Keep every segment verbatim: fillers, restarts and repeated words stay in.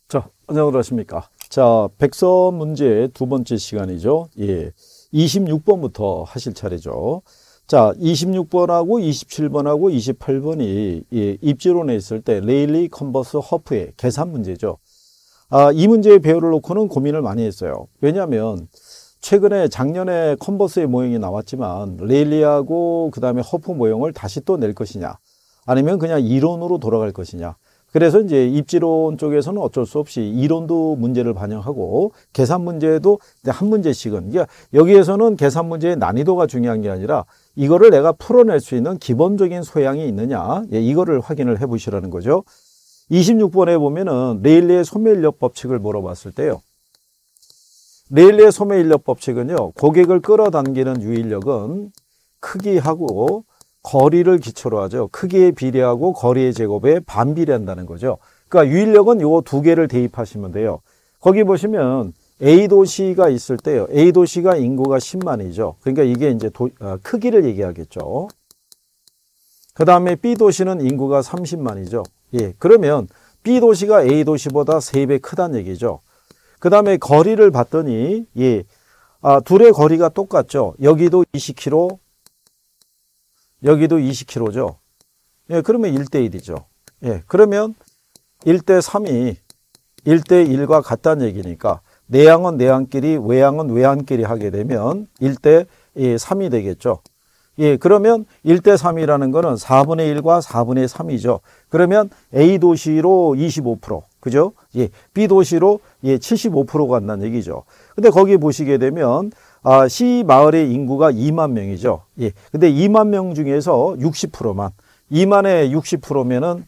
자, 안녕하십니까. 자, 백서 문제 두 번째 시간이죠. 예. 이십육 번부터 하실 차례죠. 자, 이십육 번하고 이십칠 번하고 이십팔 번이 예, 입지론에 있을 때 레일리, 컨버스, 허프의 계산 문제죠. 아, 이 문제의 배열을 놓고는 고민을 많이 했어요. 왜냐하면 최근에 작년에 컨버스의 모형이 나왔지만 레일리하고 그 다음에 허프 모형을 다시 또 낼 것이냐, 아니면 그냥 이론으로 돌아갈 것이냐. 그래서 이제 입지론 쪽에서는 어쩔 수 없이 이론도 문제를 반영하고 계산 문제도 한 문제씩은, 그러니까 여기에서는 계산 문제의 난이도가 중요한 게 아니라 이거를 내가 풀어낼 수 있는 기본적인 소양이 있느냐, 예, 이거를 확인을 해 보시라는 거죠. 이십육 번에 보면은 레일리의 소매인력 법칙을 물어봤을 때요. 레일리의 소매인력 법칙은요, 고객을 끌어당기는 유인력은 크기하고 거리를 기초로 하죠. 크기에 비례하고 거리의 제곱에 반비례한다는 거죠. 그러니까 유인력은 요 두 개를 대입하시면 돼요. 거기 보시면 A 도시가 있을 때요. A 도시가 인구가 십만이죠. 그러니까 이게 이제 도, 어, 크기를 얘기하겠죠. 그 다음에 B 도시는 인구가 삼십만이죠. 예, 그러면 B 도시가 A 도시보다 세 배 크다는 얘기죠. 그 다음에 거리를 봤더니 예, 아, 둘의 거리가 똑같죠. 여기도 이십 킬로미터, 여기도 이십 킬로미터죠. 예, 그러면 일 대 일이죠. 예, 그러면 일 대 삼이 일 대 일과 같다는 얘기니까 내양은 내양끼리, 외양은 외양끼리 하게 되면 일 대 삼이 되겠죠. 예, 그러면 일 대 삼이라는 거는 사분의 일과 사분의 삼이죠. 그러면 A 도시로 이십오 퍼센트, 그죠? 예, B 도시로 예, 칠십오 퍼센트가 간다는 얘기죠. 근데 거기 보시게 되면 아, C 마을의 인구가 이만 명이죠. 예. 근데 이만 명 중에서 육십 퍼센트만, 이만에 육십 퍼센트면은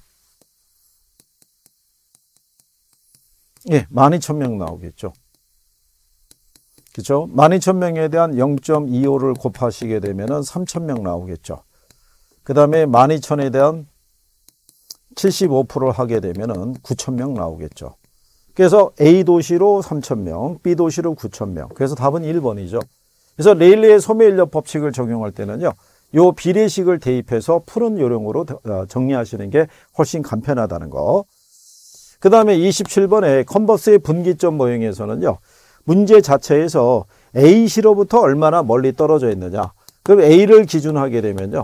예, 만 이천 명 나오겠죠. 그렇죠? 만 이천 명에 대한 영 점 이오를 곱하시게 되면은 삼천 명 나오겠죠. 그다음에 만 이천에 대한 칠십오 퍼센트를 하게 되면은 구천 명 나오겠죠. 그래서 A 도시로 삼천 명, B 도시로 구천 명. 그래서 답은 일 번이죠. 그래서 레일리의 소매인력 법칙을 적용할 때는요, 요 비례식을 대입해서 푸른 요령으로 정리하시는 게 훨씬 간편하다는 거. 그 다음에 이십칠 번에 컨버스의 분기점 모형에서는요, 문제 자체에서 A시로부터 얼마나 멀리 떨어져 있느냐. 그럼 A를 기준하게 되면요,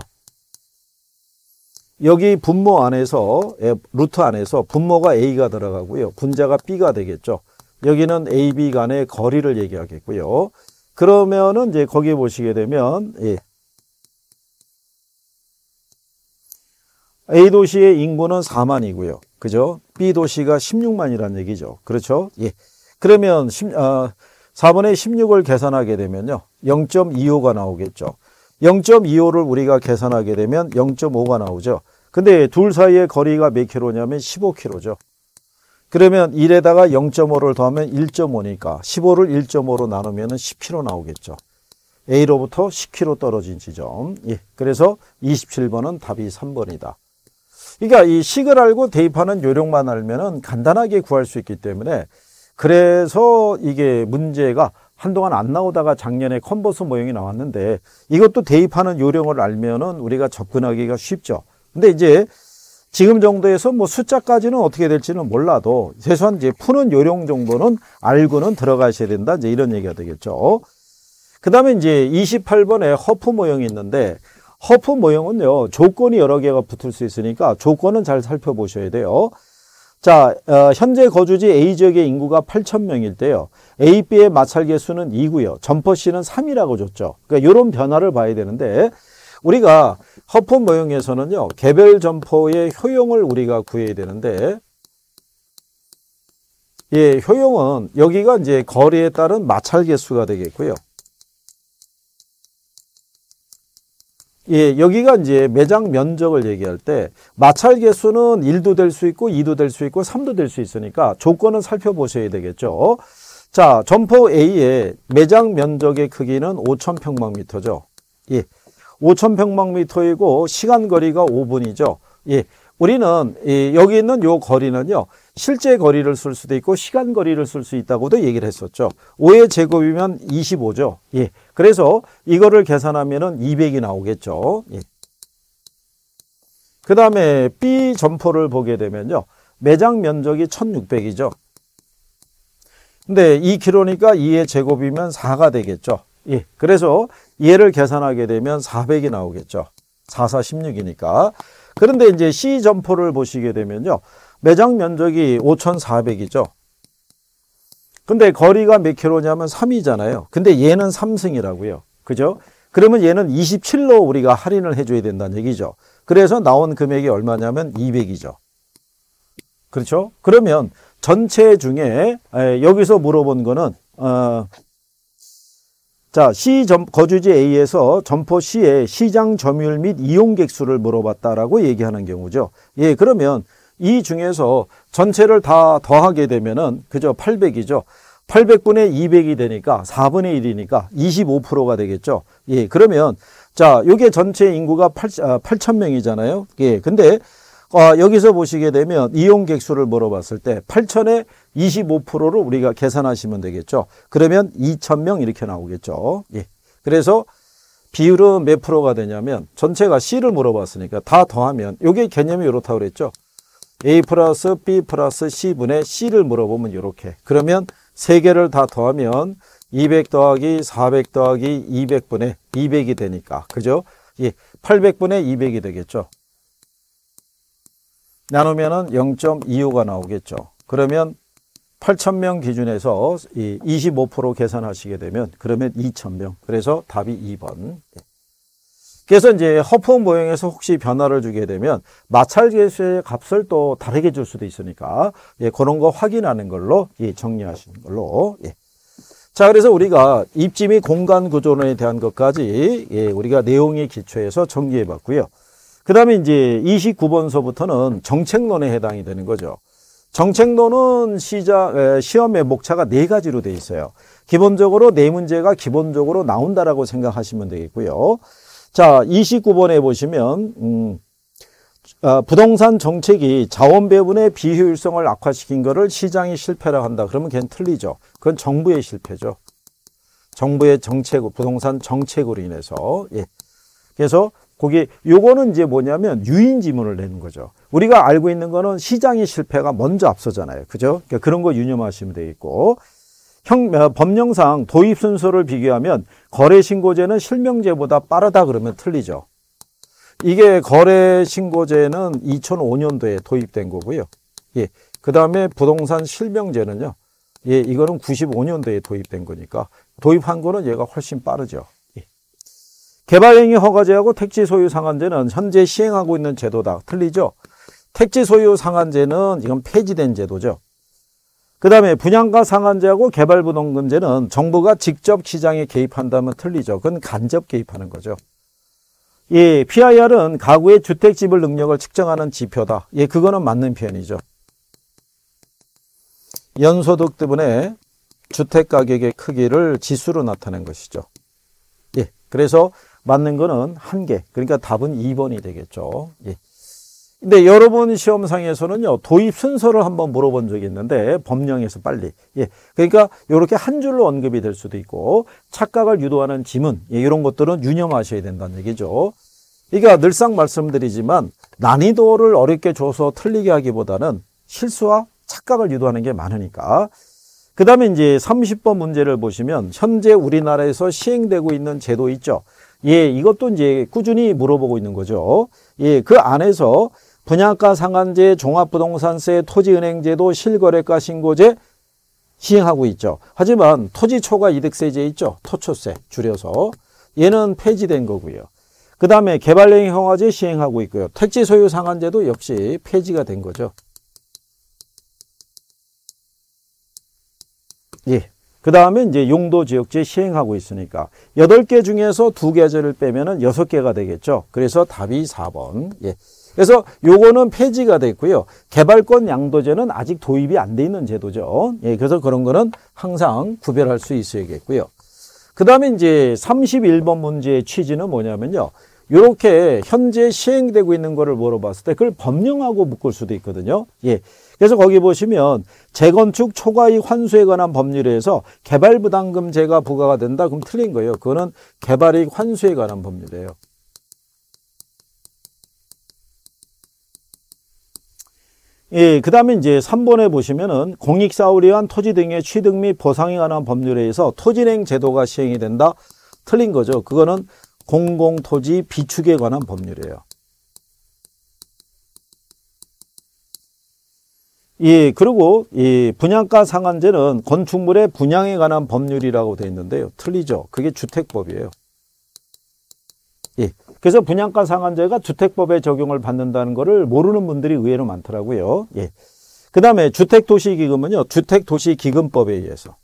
여기 분모 안에서, 루트 안에서 분모가 A가 들어가고요. 분자가 B가 되겠죠. 여기는 A, B 간의 거리를 얘기하겠고요. 그러면은 이제 거기에 보시게 되면, 예. A 도시의 인구는 사만이고요. 그죠? B 도시가 십육만이라는 얘기죠. 그렇죠? 예. 그러면 어, 사분의 십육을 계산하게 되면요, 영 점 이오가 나오겠죠. 영 점 이오를 우리가 계산하게 되면 영 점 오가 나오죠. 근데 둘 사이의 거리가 몇 킬로냐면 십오 킬로미터죠. 그러면 일에다가 영 점 오를 더하면 일 점 오니까 십오를 일 점 오로 나누면 십 킬로미터 나오겠죠. A로부터 십 킬로미터 떨어진 지점. 예. 그래서 이십칠 번은 답이 삼 번이다. 그러니까 이 식을 알고 대입하는 요령만 알면은 간단하게 구할 수 있기 때문에, 그래서 이게 문제가 한동안 안 나오다가 작년에 컨버스 모형이 나왔는데, 이것도 대입하는 요령을 알면은 우리가 접근하기가 쉽죠. 근데 이제 지금 정도에서 뭐 숫자까지는 어떻게 될지는 몰라도 최소한 이제 푸는 요령 정도는 알고는 들어가셔야 된다. 이제 이런 얘기가 되겠죠. 그 다음에 이제 이십팔 번에 허프 모형이 있는데, 허프 모형은요, 조건이 여러 개가 붙을 수 있으니까 조건은 잘 살펴보셔야 돼요. 자, 어, 현재 거주지 A 지역의 인구가 팔천 명일 때요, A, B의 마찰 개수는 이고요. 점퍼 C는 삼이라고 줬죠. 그러니까 이런 변화를 봐야 되는데, 우리가 허프 모형에서는요, 개별 점포의 효용을 우리가 구해야 되는데, 예, 효용은 여기가 이제 거리에 따른 마찰 개수가 되겠고요. 예, 여기가 이제 매장 면적을 얘기할 때 마찰 개수는 일도 될 수 있고 이도 될 수 있고 삼도 될 수 있으니까 조건은 살펴보셔야 되겠죠. 자, 점포 A의 매장 면적의 크기는 오천 평방미터죠. 예. 오천 평방미터이고 시간 거리가 오 분이죠. 예. 우리는 이 여기 있는 요 거리는요, 실제 거리를 쓸 수도 있고 시간 거리를 쓸 수 있다고도 얘기를 했었죠. 오의 제곱이면 이십오죠. 예. 그래서 이거를 계산하면은 이백이 나오겠죠. 예. 그 다음에 B 점포를 보게 되면요, 매장 면적이 천육백이죠. 근데 이 킬로미터니까 이의 제곱이면 사가 되겠죠. 예. 그래서 얘를 계산하게 되면 사백이 나오겠죠. 사, 사, 십육이니까. 그런데 이제 C 점포를 보시게 되면요. 매장 면적이 오천사백이죠. 근데 거리가 몇 킬로냐면 삼이잖아요. 근데 얘는 삼승이라고요. 그죠? 그러면 얘는 이십칠로 우리가 할인을 해줘야 된다는 얘기죠. 그래서 나온 금액이 얼마냐면 이백이죠. 그렇죠? 그러면 전체 중에 여기서 물어본 거는 어, 자, C 점, 거주지 A에서 점포 C의 시장 점유율 및 이용객 수를 물어봤다라고 얘기하는 경우죠. 예, 그러면 이 중에서 전체를 다 더하게 되면은 그죠? 팔백이죠. 팔백분의 이백이 되니까 사분의 일이니까 이십오 퍼센트가 되겠죠. 예, 그러면 자, 요게 전체 인구가 팔천 명이잖아요. 예, 근데 어, 여기서 보시게 되면 이용객 수를 물어봤을 때 팔천에 이십오 퍼센트를 우리가 계산하시면 되겠죠. 그러면 이천 명 이렇게 나오겠죠. 예. 그래서 비율은 몇 프로가 되냐면 전체가 C를 물어봤으니까 다 더하면 요게 개념이 이렇다고 그랬죠. A 플러스 B 플러스 C분의 C를 물어보면 이렇게. 그러면 세 개를 다 더하면 이백 더하기 사백 더하기 이백분의 이백이 되니까. 그죠? 예. 팔백분의 이백이 되겠죠. 나누면은 영 점 이오가 나오겠죠. 그러면 팔천 명 기준에서 이십오 퍼센트 계산하시게 되면 그러면 이천 명. 그래서 답이 이 번. 그래서 이제 허프 모형에서 혹시 변화를 주게 되면 마찰 계수의 값을 또 다르게 줄 수도 있으니까 예, 그런 거 확인하는 걸로 예, 정리하시는 걸로. 예. 자, 그래서 우리가 입지 및 공간 구조론에 대한 것까지 예, 우리가 내용의 기초에서 정리해 봤고요. 그 다음에 이제 이십구 번서부터는 정책론에 해당이 되는 거죠. 정책론은 시작, 시험의 목차가 네 가지로 되어 있어요. 기본적으로 네 문제가 기본적으로 나온다라고 생각하시면 되겠고요. 자, 이십구 번에 보시면 음, 어, 부동산 정책이 자원 배분의 비효율성을 악화시킨 것을 시장이 실패라 한다. 그러면 걔는 틀리죠. 그건 정부의 실패죠. 정부의 정책, 부동산 정책으로 인해서. 예. 그래서 거기 요거는 이제 뭐냐면 유인 지문을 내는 거죠. 우리가 알고 있는 거는 시장의 실패가 먼저 앞서잖아요. 그죠? 그러니까 그런 거 유념하시면 되겠고. 형, 법령상 도입 순서를 비교하면 거래신고제는 실명제보다 빠르다 그러면 틀리죠. 이게 거래신고제는 이천오 년도에 도입된 거고요. 예. 그 다음에 부동산 실명제는요. 예, 이거는 구십오 년도에 도입된 거니까 도입한 거는 얘가 훨씬 빠르죠. 예. 개발행위 허가제하고 택지 소유 상한제는 현재 시행하고 있는 제도다. 틀리죠? 택지 소유 상한제는 이건 폐지된 제도죠. 그 다음에 분양가 상한제하고 개발부담금제는 정부가 직접 시장에 개입한다면 틀리죠. 그건 간접 개입하는 거죠. 예, 피아이알은 가구의 주택 지불 능력을 측정하는 지표다. 예, 그거는 맞는 표현이죠. 연소득 때문에 주택 가격의 크기를 지수로 나타낸 것이죠. 예, 그래서 맞는 거는 한 개. 그러니까 답은 이 번이 되겠죠. 예. 근데 여러분 시험상에서는요, 도입 순서를 한번 물어본 적이 있는데, 법령에서 빨리. 예. 그러니까, 이렇게 한 줄로 언급이 될 수도 있고, 착각을 유도하는 지문, 예, 이런 것들은 유념하셔야 된다는 얘기죠. 그러니까 늘상 말씀드리지만, 난이도를 어렵게 줘서 틀리게 하기보다는 실수와 착각을 유도하는 게 많으니까. 그 다음에 이제 삼십 번 문제를 보시면, 현재 우리나라에서 시행되고 있는 제도 있죠. 예, 이것도 이제 꾸준히 물어보고 있는 거죠. 예, 그 안에서 분양가 상한제, 종합부동산세, 토지은행제도, 실거래가 신고제 시행하고 있죠. 하지만 토지초과 이득세제 있죠. 토초세 줄여서. 얘는 폐지된 거고요. 그 다음에 개발행위 허가제 시행하고 있고요. 택지 소유 상한제도 역시 폐지가 된 거죠. 예. 그 다음에 이제 용도지역제 시행하고 있으니까 여덟 개 중에서 두 개제를 빼면은 여섯 개가 되겠죠. 그래서 답이 사 번. 예. 그래서 요거는 폐지가 됐고요. 개발권 양도제는 아직 도입이 안 돼 있는 제도죠. 예. 그래서 그런 거는 항상 구별할 수 있어야겠고요. 그 다음에 이제 삼십일 번 문제의 취지는 뭐냐면요. 이렇게 현재 시행되고 있는 거를 물어봤을 때 그걸 법령하고 묶을 수도 있거든요. 예. 그래서 거기 보시면 재건축 초과이익 환수에 관한 법률에서 개발부담금제가 부과가 된다. 그럼 틀린 거예요. 그거는 개발이익 환수에 관한 법률이에요. 예, 그 다음에 이제 삼 번에 보시면은 공익사업을 위한 토지 등의 취득 및 보상에 관한 법률에 의해서 토지행위 제도가 시행이 된다. 틀린 거죠. 그거는 공공토지 비축에 관한 법률이에요. 예, 그리고 이 분양가 상한제는 건축물의 분양에 관한 법률이라고 되어 있는데요. 틀리죠. 그게 주택법이에요. 예. 그래서 분양가 상한제가 주택법에 적용을 받는다는 것을 모르는 분들이 의외로 많더라고요. 예. 그 다음에 주택도시기금은요, 주택도시기금법에 의해서.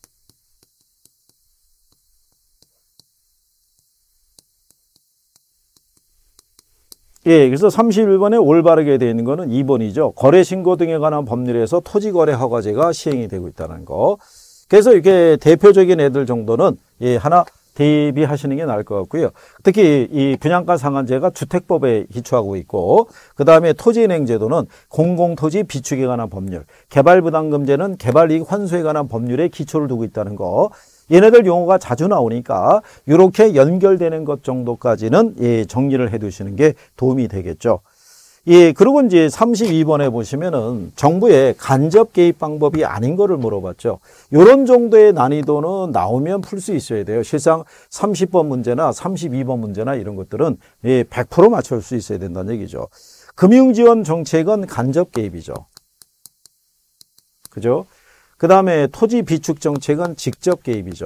예, 그래서 삼십일 번에 올바르게 되어 있는 거는 이 번이죠. 거래신고 등에 관한 법률에서 토지거래허가제가 시행이 되고 있다는 거. 그래서 이렇게 대표적인 애들 정도는 예, 하나 대비하시는 게 나을 것 같고요. 특히 이 분양가 상한제가 주택법에 기초하고 있고, 그 다음에 토지은행제도는 공공토지 비축에 관한 법률, 개발부담금제는 개발이익 환수에 관한 법률에 기초를 두고 있다는 거. 얘네들 용어가 자주 나오니까 이렇게 연결되는 것 정도까지는 예, 정리를 해 두시는 게 도움이 되겠죠. 예, 그리고 이제 삼십이 번에 보시면은 정부의 간접 개입 방법이 아닌 거를 물어봤죠. 이런 정도의 난이도는 나오면 풀 수 있어야 돼요. 실상 삼십 번 문제나 삼십이 번 문제나 이런 것들은 예, 백 퍼센트 맞출 수 있어야 된다는 얘기죠. 금융지원 정책은 간접 개입이죠. 그죠? 그 다음에 토지 비축 정책은 직접 개입이죠.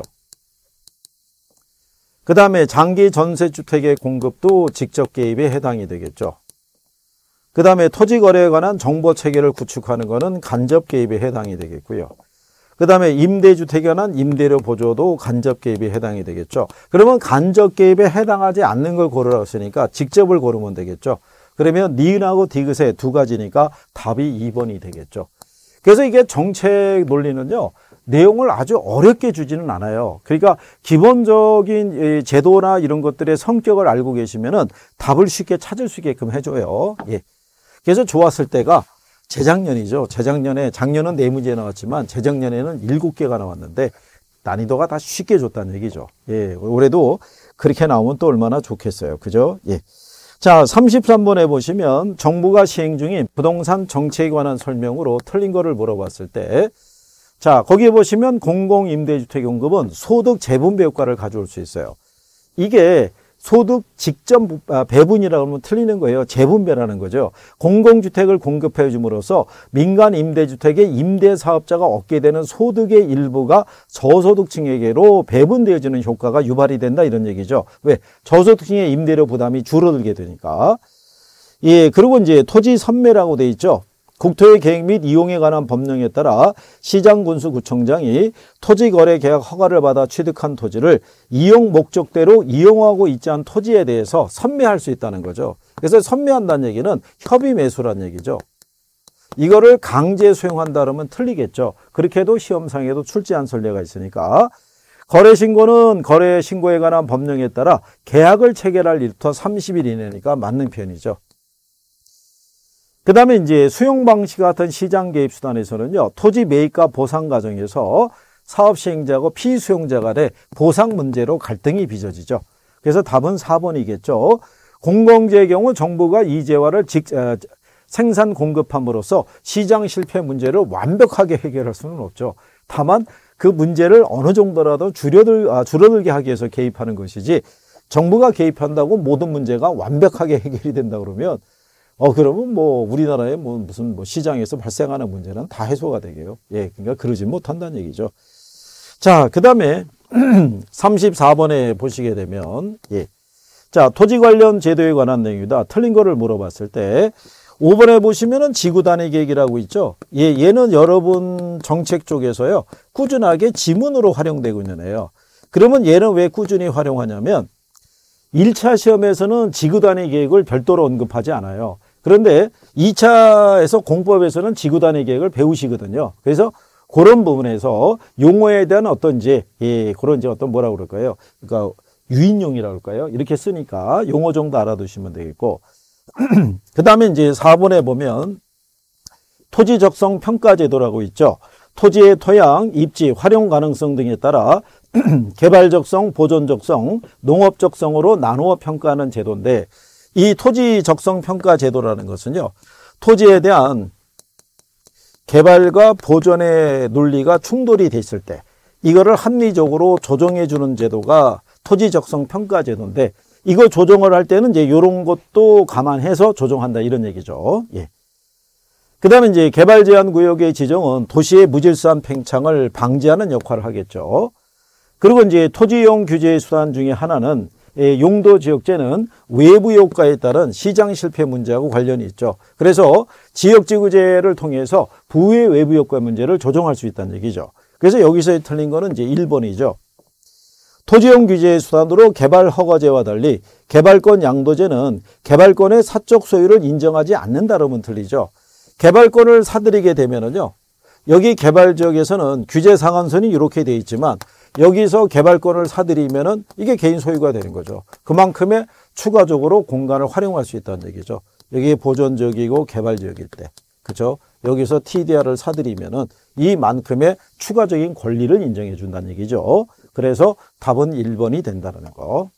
그 다음에 장기 전세주택의 공급도 직접 개입에 해당이 되겠죠. 그 다음에 토지 거래에 관한 정보 체계를 구축하는 것은 간접 개입에 해당이 되겠고요. 그 다음에 임대주택에 관한 임대료 보조도 간접 개입에 해당이 되겠죠. 그러면 간접 개입에 해당하지 않는 걸 고르라고 했으니까 직접을 고르면 되겠죠. 그러면 니은하고 디귿의 두 가지니까 답이 이 번이 되겠죠. 그래서 이게 정책 논리는요, 내용을 아주 어렵게 주지는 않아요. 그러니까 기본적인 제도나 이런 것들의 성격을 알고 계시면은 답을 쉽게 찾을 수 있게끔 해줘요. 예. 그래서 좋았을 때가 재작년이죠. 재작년에, 작년은 네 문제 나왔지만 재작년에는 일곱 개가 나왔는데 난이도가 다 쉽게 줬다는 얘기죠. 예. 올해도 그렇게 나오면 또 얼마나 좋겠어요. 그죠? 예. 자, 삼십삼 번에 보시면 정부가 시행 중인 부동산 정책에 관한 설명으로 틀린 거를 물어봤을 때, 자, 거기에 보시면 공공임대주택연금은 소득 재분배 효과를 가져올 수 있어요. 이게 소득 직접 배분이라고 하면 틀리는 거예요. 재분배라는 거죠. 공공주택을 공급해 줌으로써 민간 임대주택의 임대사업자가 얻게 되는 소득의 일부가 저소득층에게로 배분되어지는 효과가 유발이 된다 이런 얘기죠. 왜? 저소득층의 임대료 부담이 줄어들게 되니까. 예, 그리고 이제 토지 선매라고 돼 있죠. 국토의 계획 및 이용에 관한 법령에 따라 시장군수구청장이 토지거래계약 허가를 받아 취득한 토지를 이용 목적대로 이용하고 있지 않은 토지에 대해서 선매할 수 있다는 거죠. 그래서 선매한다는 얘기는 협의매수라는 얘기죠. 이거를 강제 수용한다 그러면 틀리겠죠. 그렇게 해도 시험상에도 출제한 선례가 있으니까. 거래신고는 거래신고에 관한 법령에 따라 계약을 체결할 일부터 삼십 일 이내니까 맞는 표현이죠. 그 다음에 이제 수용 방식 같은 시장 개입 수단에서는요, 토지 매입과 보상 과정에서 사업 시행자하고 피수용자 간의 보상 문제로 갈등이 빚어지죠. 그래서 답은 사 번이겠죠. 공공재의 경우 정부가 이 재화를 직, 어, 생산 공급함으로써 시장 실패 문제를 완벽하게 해결할 수는 없죠. 다만 그 문제를 어느 정도라도 줄여들, 아, 줄어들게 하기 위해서 개입하는 것이지, 정부가 개입한다고 모든 문제가 완벽하게 해결이 된다 그러면 어, 그러면 뭐, 우리나라의 뭐, 무슨 뭐, 시장에서 발생하는 문제는 다 해소가 되게요. 예, 그러니까 그러지 못한다는 얘기죠. 자, 그 다음에, 삼십사 번에 보시게 되면, 예. 자, 토지 관련 제도에 관한 내용이다. 틀린 거를 물어봤을 때, 오 번에 보시면은 지구 단위 계획이라고 있죠. 예, 얘는 여러분 정책 쪽에서요, 꾸준하게 지문으로 활용되고 있는 애예요. 그러면 얘는 왜 꾸준히 활용하냐면, 일 차 시험에서는 지구 단위 계획을 별도로 언급하지 않아요. 그런데 이 차에서 공법에서는 지구 단위 계획을 배우시거든요. 그래서 그런 부분에서 용어에 대한 어떤 이제, 예, 그런 이제 어떤 뭐라고 그럴까요? 그러니까 유인용이라고 할까요? 이렇게 쓰니까 용어 정도 알아두시면 되겠고. 그 다음에 이제 사 번에 보면 토지 적성 평가 제도라고 있죠. 토지의 토양, 입지, 활용 가능성 등에 따라 개발 적성, 보존 적성, 농업 적성으로 나누어 평가하는 제도인데, 이 토지 적성 평가 제도라는 것은요, 토지에 대한 개발과 보존의 논리가 충돌이 됐을 때 이거를 합리적으로 조정해 주는 제도가 토지 적성 평가 제도인데, 이거 조정을 할 때는 이제 이런 것도 감안해서 조정한다 이런 얘기죠. 예. 그다음에 이제 개발 제한 구역의 지정은 도시의 무질서한 팽창을 방지하는 역할을 하겠죠. 그리고 이제 토지이용 규제 수단 중에 하나는 용도 지역제는 외부 효과에 따른 시장 실패 문제하고 관련이 있죠. 그래서 지역지구제를 통해서 부의 외부 효과 문제를 조정할 수 있다는 얘기죠. 그래서 여기서 틀린 거는 이제 일 번이죠. 토지용 규제 수단으로 개발 허가제와 달리 개발권 양도제는 개발권의 사적 소유를 인정하지 않는다라면 틀리죠. 개발권을 사들이게 되면은요, 여기 개발 지역에서는 규제 상한선이 이렇게 돼 있지만 여기서 개발권을 사들이면은 이게 개인 소유가 되는 거죠. 그만큼의 추가적으로 공간을 활용할 수 있다는 얘기죠. 여기 보존 지역이고 개발 지역일 때, 그렇죠? 여기서 티디알을 사들이면은 이만큼의 추가적인 권리를 인정해 준다는 얘기죠. 그래서 답은 일 번이 된다는 거.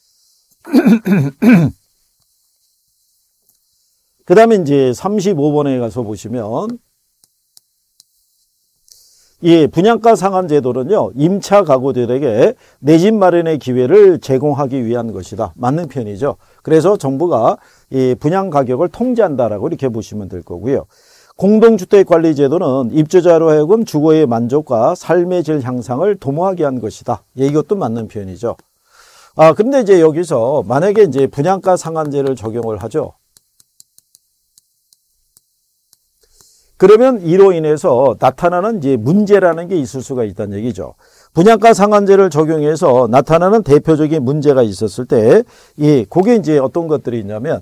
그 다음에 이제 삼십오 번에 가서 보시면, 이 분양가 상한 제도는요, 임차 가구들에게 내 집 마련의 기회를 제공하기 위한 것이다. 맞는 편이죠. 그래서 정부가 이 분양 가격을 통제한다라고 이렇게 보시면 될 거고요. 공동주택관리제도는 입주자로 하여금 주거의 만족과 삶의 질 향상을 도모하게 한 것이다. 예, 이것도 맞는 표현이죠. 아, 근데 이제 여기서 만약에 이제 분양가 상한제를 적용을 하죠. 그러면 이로 인해서 나타나는 이제 문제라는 게 있을 수가 있다는 얘기죠. 분양가 상한제를 적용해서 나타나는 대표적인 문제가 있었을 때, 예, 그게 이제 어떤 것들이 있냐면,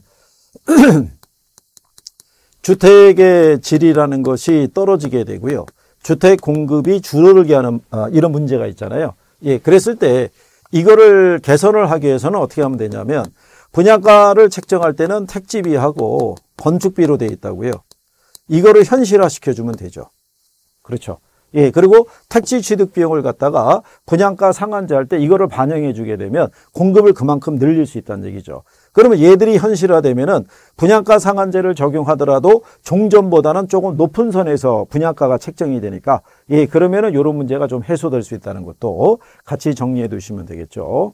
주택의 질이라는 것이 떨어지게 되고요. 주택 공급이 줄어들게 하는, 아, 이런 문제가 있잖아요. 예, 그랬을 때 이거를 개선을 하기 위해서는 어떻게 하면 되냐면, 분양가를 책정할 때는 택지비하고 건축비로 되어 있다고요. 이거를 현실화 시켜주면 되죠. 그렇죠. 예, 그리고 택지 취득 비용을 갖다가 분양가 상한제 할 때 이거를 반영해 주게 되면 공급을 그만큼 늘릴 수 있다는 얘기죠. 그러면 얘들이 현실화되면은 분양가 상한제를 적용하더라도 종전보다는 조금 높은 선에서 분양가가 책정이 되니까, 예, 그러면은 이런 문제가 좀 해소될 수 있다는 것도 같이 정리해 두시면 되겠죠.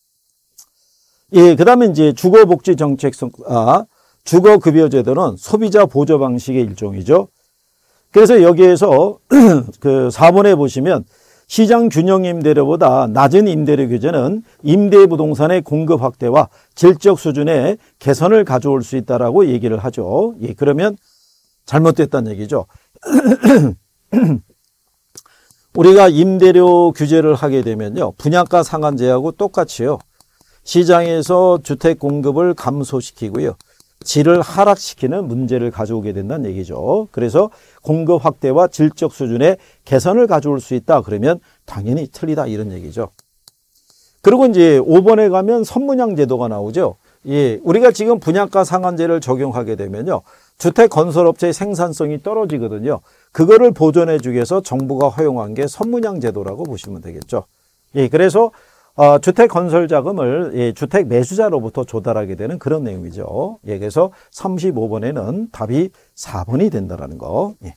예, 그 다음에 이제 주거복지 정책성, 아, 주거급여제도는 소비자 보조 방식의 일종이죠. 그래서 여기에서 그 사 번에 보시면 시장 균형 임대료보다 낮은 임대료 규제는 임대 부동산의 공급 확대와 질적 수준의 개선을 가져올 수 있다라고 얘기를 하죠. 예, 그러면 잘못됐다는 얘기죠. 우리가 임대료 규제를 하게 되면요, 분양가 상한제하고 똑같이요, 시장에서 주택 공급을 감소시키고요, 질을 하락시키는 문제를 가져오게 된다는 얘기죠. 그래서 공급 확대와 질적 수준의 개선을 가져올 수 있다. 그러면 당연히 틀리다 이런 얘기죠. 그리고 이제 오 번에 가면 선분양 제도가 나오죠. 예, 우리가 지금 분양가 상한제를 적용하게 되면요, 주택 건설업체의 생산성이 떨어지거든요. 그거를 보존해 주기 위해서 정부가 허용한 게 선분양 제도라고 보시면 되겠죠. 예, 그래서 어, 주택 건설 자금을, 예, 주택 매수자로부터 조달하게 되는 그런 내용이죠. 예, 그래서 삼십오 번에는 답이 사 번이 된다라는 거. 예.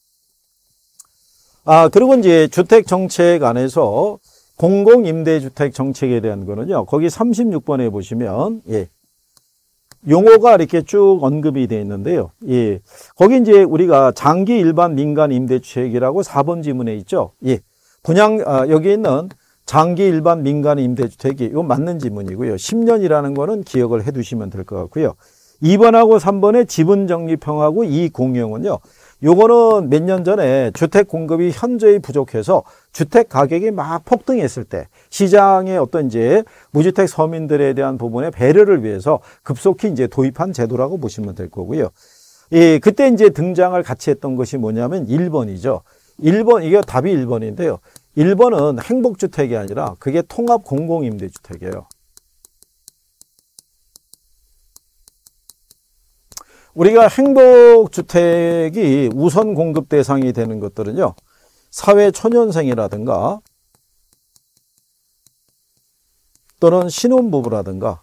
아, 그리고 이제 주택 정책 안에서 공공임대주택 정책에 대한 거는요, 거기 삼십육 번에 보시면, 예, 용어가 이렇게 쭉 언급이 되어 있는데요. 예, 거기 이제 우리가 장기 일반 민간 임대주택이라고 사 번 지문에 있죠. 예, 분양, 아, 여기 있는 장기 일반 민간 임대주택이 이건 맞는 지문이고요. 십 년이라는 거는 기억을 해 두시면 될 것 같고요. 이 번하고 삼 번의 지분 적립형하고 이익 공유형은요, 요거는 몇 년 전에 주택 공급이 현저히 부족해서 주택 가격이 막 폭등했을 때 시장의 어떤 이제 무주택 서민들에 대한 부분의 배려를 위해서 급속히 이제 도입한 제도라고 보시면 될 거고요. 예, 그때 이제 등장을 같이 했던 것이 뭐냐면 일 번이죠. 일 번, 이게 답이 일 번인데요. 일 번은 행복주택이 아니라 그게 통합 공공임대주택이에요. 우리가 행복주택이 우선 공급 대상이 되는 것들은요, 사회초년생이라든가 또는 신혼부부라든가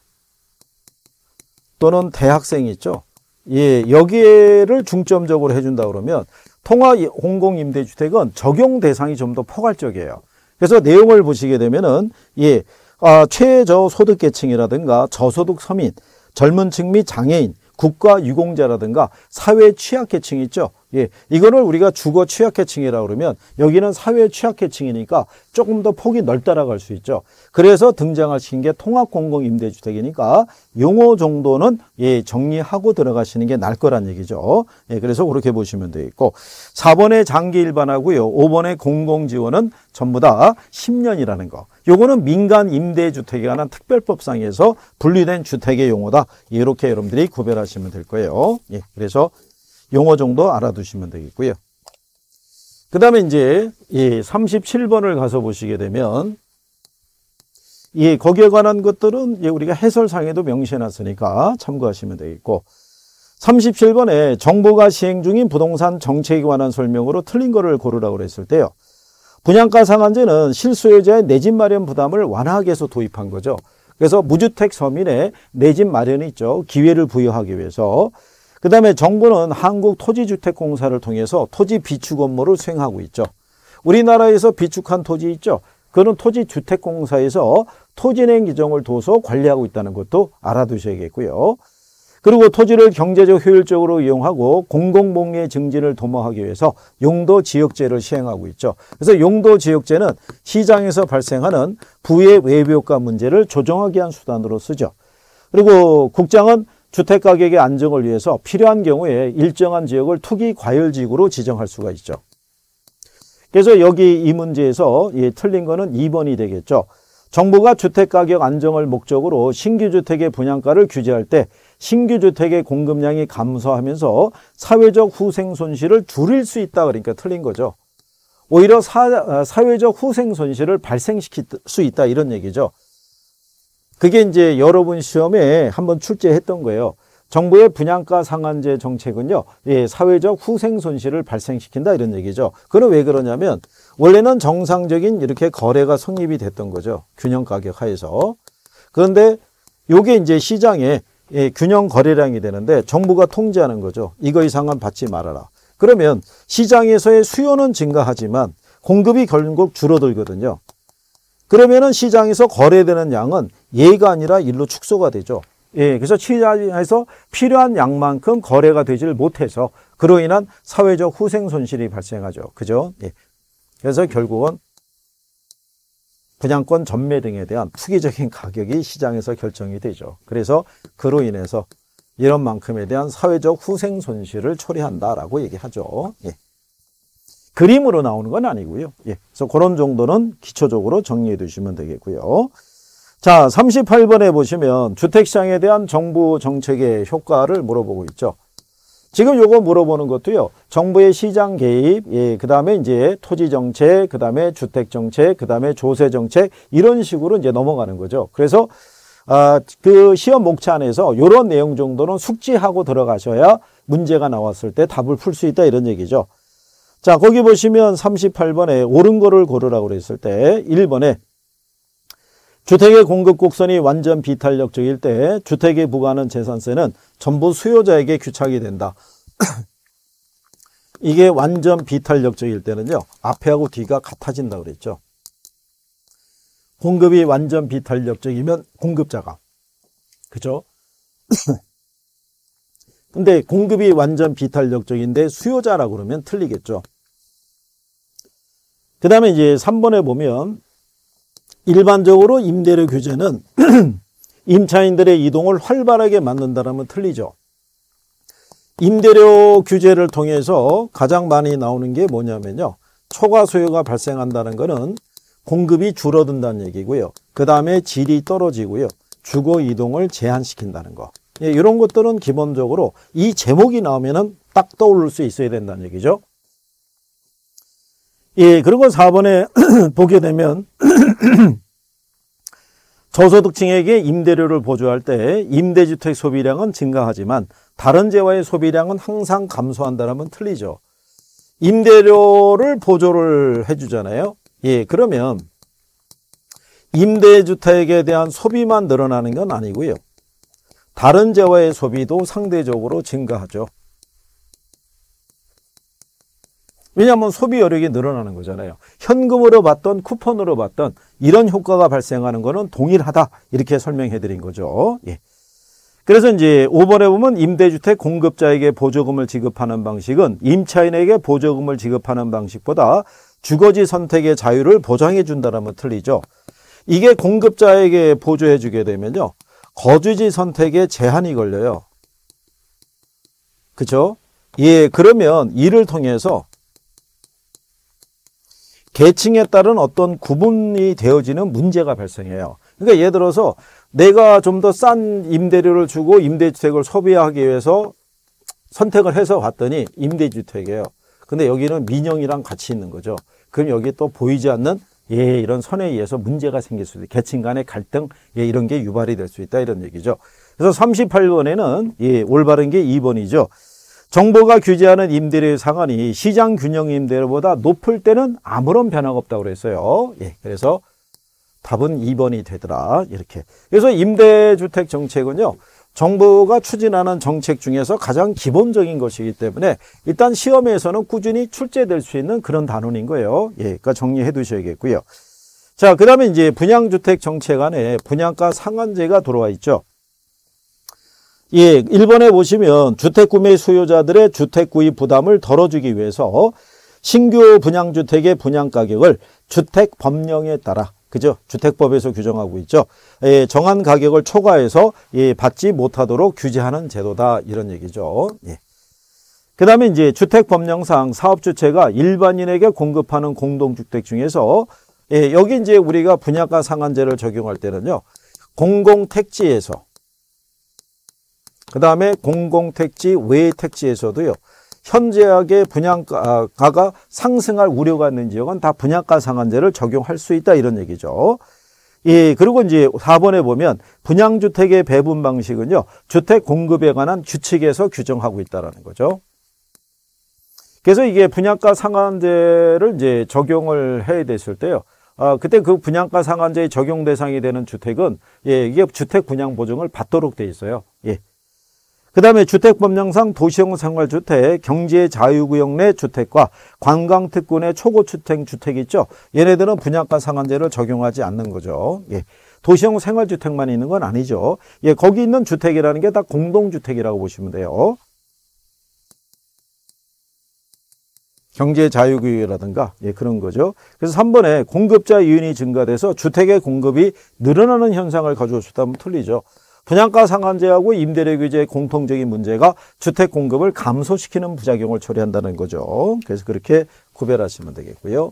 또는 대학생이 있죠. 예, 여기를 중점적으로 해준다 그러면 통화 공공임대주택은 적용 대상이 좀 더 포괄적이에요. 그래서 내용을 보시게 되면은, 예, 아, 최저소득계층이라든가 저소득 서민, 젊은 층 및 장애인, 국가유공자라든가 사회 취약계층이 있죠. 예, 이거를 우리가 주거 취약계층이라고 그러면 여기는 사회 취약계층이니까 조금 더 폭이 넓다라고 할 수 있죠. 그래서 등장하신 게 통합공공임대주택이니까 용어 정도는 예, 정리하고 들어가시는 게 나을 거란 얘기죠. 예, 그래서 그렇게 보시면 되겠고, 사 번에 장기 일반하고요, 오 번에 공공지원은 전부 다 십 년이라는 거. 요거는 민간 임대주택에 관한 특별법상에서 분리된 주택의 용어다. 이렇게 여러분들이 구별하시면 될 거예요. 예, 그래서 용어 정도 알아두시면 되겠고요. 그 다음에 이제 이 삼십칠 번을 가서 보시게 되면, 예, 거기에 관한 것들은 예, 우리가 해설상에도 명시해 놨으니까 참고하시면 되겠고, 삼십칠 번에 정부가 시행 중인 부동산 정책에 관한 설명으로 틀린 거를 고르라고 그랬을 때요, 분양가 상한제는 실소유자의 내 집 마련 부담을 완화하기 위해서 도입한 거죠. 그래서 무주택 서민의 내 집 마련이 있죠. 기회를 부여하기 위해서. 그 다음에 정부는 한국토지주택공사를 통해서 토지 비축 업무를 수행하고 있죠. 우리나라에서 비축한 토지 있죠. 그는 토지주택공사에서 토지은행 규정을 둬서 관리하고 있다는 것도 알아두셔야겠고요. 그리고 토지를 경제적 효율적으로 이용하고 공공복리의 증진을 도모하기 위해서 용도지역제를 시행하고 있죠. 그래서 용도지역제는 시장에서 발생하는 부의 외부효과 문제를 조정하기 위한 수단으로 쓰죠. 그리고 국장은 주택가격의 안정을 위해서 필요한 경우에 일정한 지역을 투기과열지구로 지정할 수가 있죠. 그래서 여기 이 문제에서 예, 틀린 거는 이 번이 되겠죠. 정부가 주택가격 안정을 목적으로 신규주택의 분양가를 규제할 때 신규주택의 공급량이 감소하면서 사회적 후생손실을 줄일 수 있다. 그러니까 틀린 거죠. 오히려 사, 사회적 후생손실을 발생시킬 수 있다. 이런 얘기죠. 그게 이제 여러분 시험에 한번 출제했던 거예요. 정부의 분양가 상한제 정책은요, 예, 사회적 후생손실을 발생시킨다. 이런 얘기죠. 그건 왜 그러냐면 원래는 정상적인 이렇게 거래가 성립이 됐던 거죠. 균형가격 하에서. 그런데 요게 이제 시장에 예, 균형 거래량이 되는데 정부가 통제하는 거죠. 이거 이상은 받지 말아라. 그러면 시장에서의 수요는 증가하지만 공급이 결국 줄어들거든요. 그러면은 시장에서 거래되는 양은 예가 아니라 일로 축소가 되죠. 예, 그래서 시장에서 필요한 양만큼 거래가 되질 못해서 그로 인한 사회적 후생 손실이 발생하죠. 그죠? 예. 그래서 결국은 분양권 전매 등에 대한 투기적인 가격이 시장에서 결정이 되죠. 그래서 그로 인해서 이런 만큼에 대한 사회적 후생 손실을 초래한다라고 얘기하죠. 예. 그림으로 나오는 건 아니고요. 예. 그래서 그런 정도는 기초적으로 정리해 두시면 되겠고요. 자, 삼십팔 번에 보시면 주택시장에 대한 정부 정책의 효과를 물어보고 있죠. 지금 요거 물어보는 것도요, 정부의 시장 개입, 예, 그 다음에 이제 토지 정책, 그 다음에 주택 정책, 그 다음에 조세 정책, 이런 식으로 이제 넘어가는 거죠. 그래서, 아, 그 시험 목차 안에서 요런 내용 정도는 숙지하고 들어가셔야 문제가 나왔을 때 답을 풀 수 있다. 이런 얘기죠. 자, 거기 보시면 삼십팔 번에 옳은 거를 고르라고 그랬을 때 일 번에 주택의 공급 곡선이 완전 비탄력적일 때 주택에 부과하는 재산세는 전부 수요자에게 귀착이 된다. 이게 완전 비탄력적일 때는요, 앞에하고 뒤가 같아진다 그랬죠. 공급이 완전 비탄력적이면 공급자가, 그죠? 근데 공급이 완전 비탄력적인데 수요자라고 그러면 틀리겠죠. 그 다음에 이제 삼 번에 보면 일반적으로 임대료 규제는 임차인들의 이동을 활발하게 만든다라면 틀리죠. 임대료 규제를 통해서 가장 많이 나오는 게 뭐냐면요, 초과 수요가 발생한다는 것은 공급이 줄어든다는 얘기고요. 그 다음에 질이 떨어지고요. 주거 이동을 제한시킨다는 거. 예, 이런 것들은 기본적으로 이 제목이 나오면은 딱 떠오를 수 있어야 된다는 얘기죠. 예, 그리고 사 번에 보게 되면 저소득층에게 임대료를 보조할 때 임대주택 소비량은 증가하지만 다른 재화의 소비량은 항상 감소한다라면 틀리죠. 임대료를 보조를 해주잖아요. 예, 그러면 임대주택에 대한 소비만 늘어나는 건 아니고요. 다른 재화의 소비도 상대적으로 증가하죠. 왜냐하면 소비 여력이 늘어나는 거잖아요. 현금으로 받던 쿠폰으로 받던 이런 효과가 발생하는 거는 동일하다. 이렇게 설명해 드린 거죠. 예. 그래서 이제 오 번에 보면 임대주택 공급자에게 보조금을 지급하는 방식은 임차인에게 보조금을 지급하는 방식보다 주거지 선택의 자유를 보장해 준다라면 틀리죠. 이게 공급자에게 보조해 주게 되면요. 거주지 선택에 제한이 걸려요. 그렇죠? 예, 그러면 이를 통해서 계층에 따른 어떤 구분이 되어지는 문제가 발생해요. 그러니까 예를 들어서 내가 좀 더 싼 임대료를 주고 임대주택을 소비하기 위해서 선택을 해서 봤더니 임대주택이에요. 근데 여기는 민영이랑 같이 있는 거죠. 그럼 여기 또 보이지 않는 예, 이런 선에 의해서 문제가 생길 수 있다. 계층 간의 갈등, 예, 이런 게 유발이 될 수 있다. 이런 얘기죠. 그래서 삼십팔 번에는 예, 올바른 게 이 번이죠. 정부가 규제하는 임대료의 상한이 시장 균형 임대료보다 높을 때는 아무런 변화가 없다고 그랬어요. 예, 그래서 답은 이 번이 되더라. 이렇게. 그래서 임대주택 정책은요, 정부가 추진하는 정책 중에서 가장 기본적인 것이기 때문에 일단 시험에서는 꾸준히 출제될 수 있는 그런 단원인 거예요. 예, 그러니까 정리해 두셔야겠고요. 자, 그 다음에 이제 분양주택 정책 안에 분양가 상한제가 들어와 있죠. 예, 일 번에 보시면 주택 구매 수요자들의 주택 구입 부담을 덜어주기 위해서 신규 분양주택의 분양가격을 주택 법령에 따라 그죠? 주택법에서 규정하고 있죠. 예, 정한 가격을 초과해서 예, 받지 못하도록 규제하는 제도다 이런 얘기죠. 예. 그 다음에 이제 주택법령상 사업주체가 일반인에게 공급하는 공동주택 중에서 예, 여기 이제 우리가 분양가 상한제를 적용할 때는요, 공공택지에서 그 다음에 공공택지 외 택지에서도요, 현저하게 분양가가 상승할 우려가 있는 지역은 다 분양가 상한제를 적용할 수 있다 이런 얘기죠. 예, 그리고 이제 사 번에 보면 분양주택의 배분 방식은요, 주택 공급에 관한 규칙에서 규정하고 있다라는 거죠. 그래서 이게 분양가 상한제를 이제 적용을 해야 됐을 때요. 아, 그때 그 분양가 상한제의 적용 대상이 되는 주택은 예, 이게 주택 분양 보증을 받도록 돼 있어요. 예. 그 다음에 주택법령상 도시형 생활주택, 경제 자유구역 내 주택과 관광특군의 초고주택 주택이 있죠. 얘네들은 분양가 상한제를 적용하지 않는 거죠. 예. 도시형 생활주택만 있는 건 아니죠. 예, 거기 있는 주택이라는 게 다 공동주택이라고 보시면 돼요. 경제 자유구역이라든가 예, 그런 거죠. 그래서 삼 번에 공급자 이윤이 증가돼서 주택의 공급이 늘어나는 현상을 가져올 수 있다면 틀리죠. 분양가 상한제하고 임대료 규제의 공통적인 문제가 주택 공급을 감소시키는 부작용을 초래한다는 거죠. 그래서 그렇게 구별하시면 되겠고요.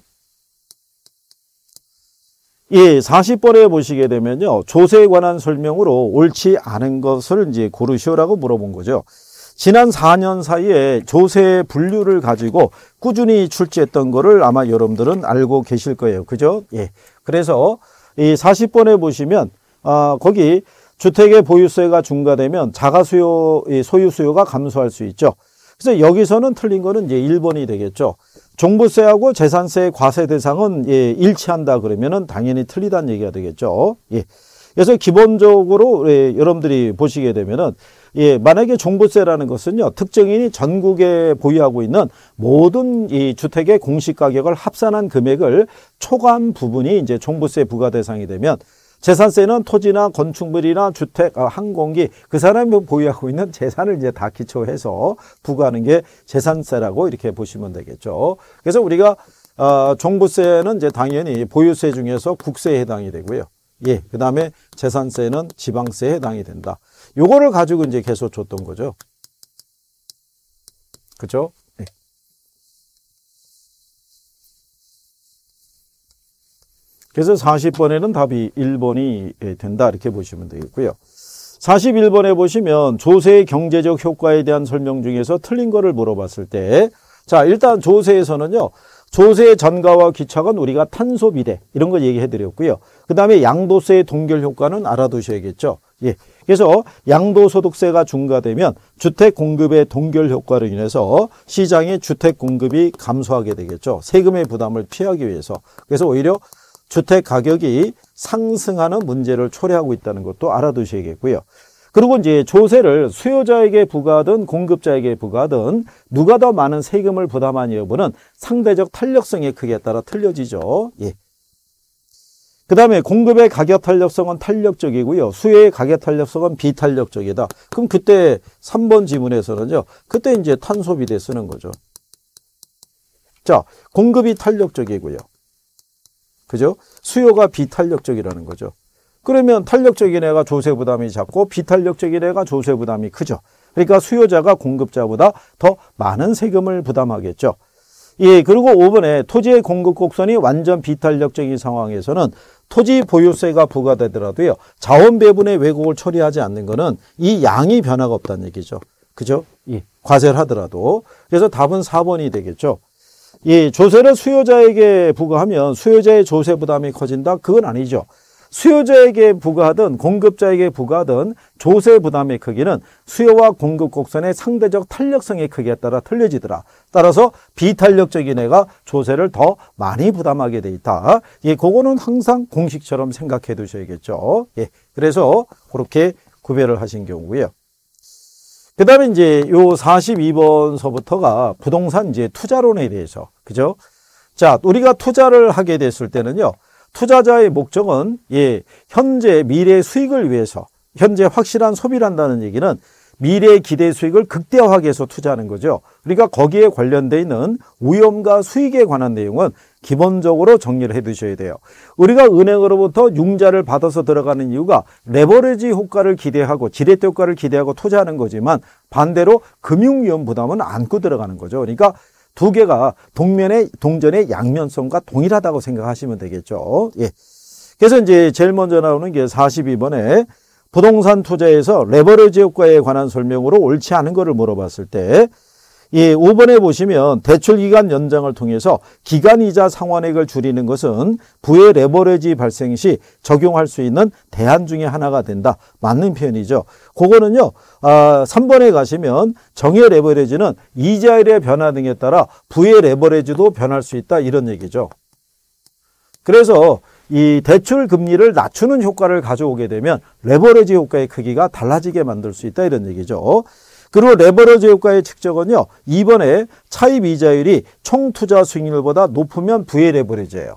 예, 사십 번에 보시게 되면요, 조세에 관한 설명으로 옳지 않은 것을 이제 고르시오라고 물어본 거죠. 지난 사 년 사이에 조세 분류를 가지고 꾸준히 출제했던 거를 아마 여러분들은 알고 계실 거예요. 그죠? 예. 그래서 이 사십 번에 보시면, 아, 거기 주택의 보유세가 증가되면 자가 수요, 소유 수요가 감소할 수 있죠. 그래서 여기서는 틀린 거는 이제 일 번이 되겠죠. 종부세하고 재산세의 과세 대상은 예, 일치한다 그러면은 당연히 틀리다는 얘기가 되겠죠. 예. 그래서 기본적으로 예, 여러분들이 보시게 되면은 예, 만약에 종부세라는 것은요, 특정인이 전국에 보유하고 있는 모든 이 주택의 공시 가격을 합산한 금액을 초과한 부분이 이제 종부세 부과 대상이 되면, 재산세는 토지나 건축물이나 주택, 항공기, 그 사람이 보유하고 있는 재산을 이제 다 기초해서 부과하는 게 재산세라고 이렇게 보시면 되겠죠. 그래서 우리가, 어, 종부세는 이제 당연히 보유세 중에서 국세에 해당이 되고요. 예, 그 다음에 재산세는 지방세에 해당이 된다. 요거를 가지고 이제 계속 줬던 거죠. 그죠? 네. 그래서 사십 번에는 답이 일 번이 된다 이렇게 보시면 되겠고요. 사십일 번에 보시면 조세의 경제적 효과에 대한 설명 중에서 틀린 거를 물어봤을 때, 자, 일단 조세에서는요, 조세의 전가와 귀착은 우리가 탄소 비례 이런 거 얘기해 드렸고요. 그 다음에 양도세의 동결 효과는 알아두셔야겠죠. 예. 그래서 양도소득세가 증가되면 주택 공급의 동결 효과로 인해서 시장의 주택 공급이 감소하게 되겠죠. 세금의 부담을 피하기 위해서. 그래서 오히려 주택 가격이 상승하는 문제를 초래하고 있다는 것도 알아두셔야겠고요. 그리고 이제 조세를 수요자에게 부과하든 공급자에게 부과하든 누가 더 많은 세금을 부담하는 여부는 상대적 탄력성의 크기에 따라 틀려지죠. 예. 그 다음에 공급의 가격 탄력성은 탄력적이고요. 수요의 가격 탄력성은 비탄력적이다. 그럼 그때 삼 번 지문에서는요. 그때 이제 탄소비대 쓰는 거죠. 자, 공급이 탄력적이고요. 그죠? 수요가 비탄력적이라는 거죠. 그러면 탄력적인 애가 조세 부담이 작고 비탄력적인 애가 조세 부담이 크죠. 그러니까 수요자가 공급자보다 더 많은 세금을 부담하겠죠. 예, 그리고 오 번에 토지의 공급 곡선이 완전 비탄력적인 상황에서는 토지 보유세가 부과되더라도요. 자원 배분의 왜곡을 처리하지 않는 것은 이 양이 변화가 없다는 얘기죠. 그죠? 예, 과세를 하더라도. 그래서 답은 사 번이 되겠죠. 예, 조세를 수요자에게 부과하면 수요자의 조세 부담이 커진다? 그건 아니죠. 수요자에게 부과하든 공급자에게 부과하든 조세 부담의 크기는 수요와 공급 곡선의 상대적 탄력성의 크기에 따라 틀려지더라. 따라서 비탄력적인 애가 조세를 더 많이 부담하게 돼 있다. 예, 그거는 항상 공식처럼 생각해 두셔야겠죠. 예, 그래서 그렇게 구별을 하신 경우고요. 그 다음에 이제 요 사십이 번서부터가 부동산 이제 투자론에 대해서, 그죠? 자, 우리가 투자를 하게 됐을 때는요. 투자자의 목적은 예, 현재 미래 수익을 위해서 현재 확실한 소비를 한다는 얘기는 미래의 기대 수익을 극대화하기 위해서 투자하는 거죠. 그러니까 거기에 관련되어 있는 위험과 수익에 관한 내용은 기본적으로 정리를 해 두셔야 돼요. 우리가 은행으로부터 융자를 받아서 들어가는 이유가 레버리지 효과를 기대하고 지렛대 효과를 기대하고 투자하는 거지만 반대로 금융위험 부담은 안고 들어가는 거죠. 그러니까 두 개가 동면의 동전의 양면성과 동일하다고 생각하시면 되겠죠. 예. 그래서 이제 제일 먼저 나오는 게 사십이 번에 부동산 투자에서 레버리지 효과에 관한 설명으로 옳지 않은 거를 물어봤을 때, 예, 오 번에 보시면 대출 기간 연장을 통해서 기간이자 상환액을 줄이는 것은 부의 레버리지 발생 시 적용할 수 있는 대안 중에 하나가 된다. 맞는 표현이죠. 그거는요, 아, 삼 번에 가시면 정의 레버리지는 이자율의 변화 등에 따라 부의 레버리지도 변할 수 있다. 이런 얘기죠. 그래서 이 대출 금리를 낮추는 효과를 가져오게 되면 레버리지 효과의 크기가 달라지게 만들 수 있다. 이런 얘기죠. 그리고 레버리지 효과의 측정은요. 이 번에 차입 이자율이 총 투자 수익률보다 높으면 부의 레버리지예요.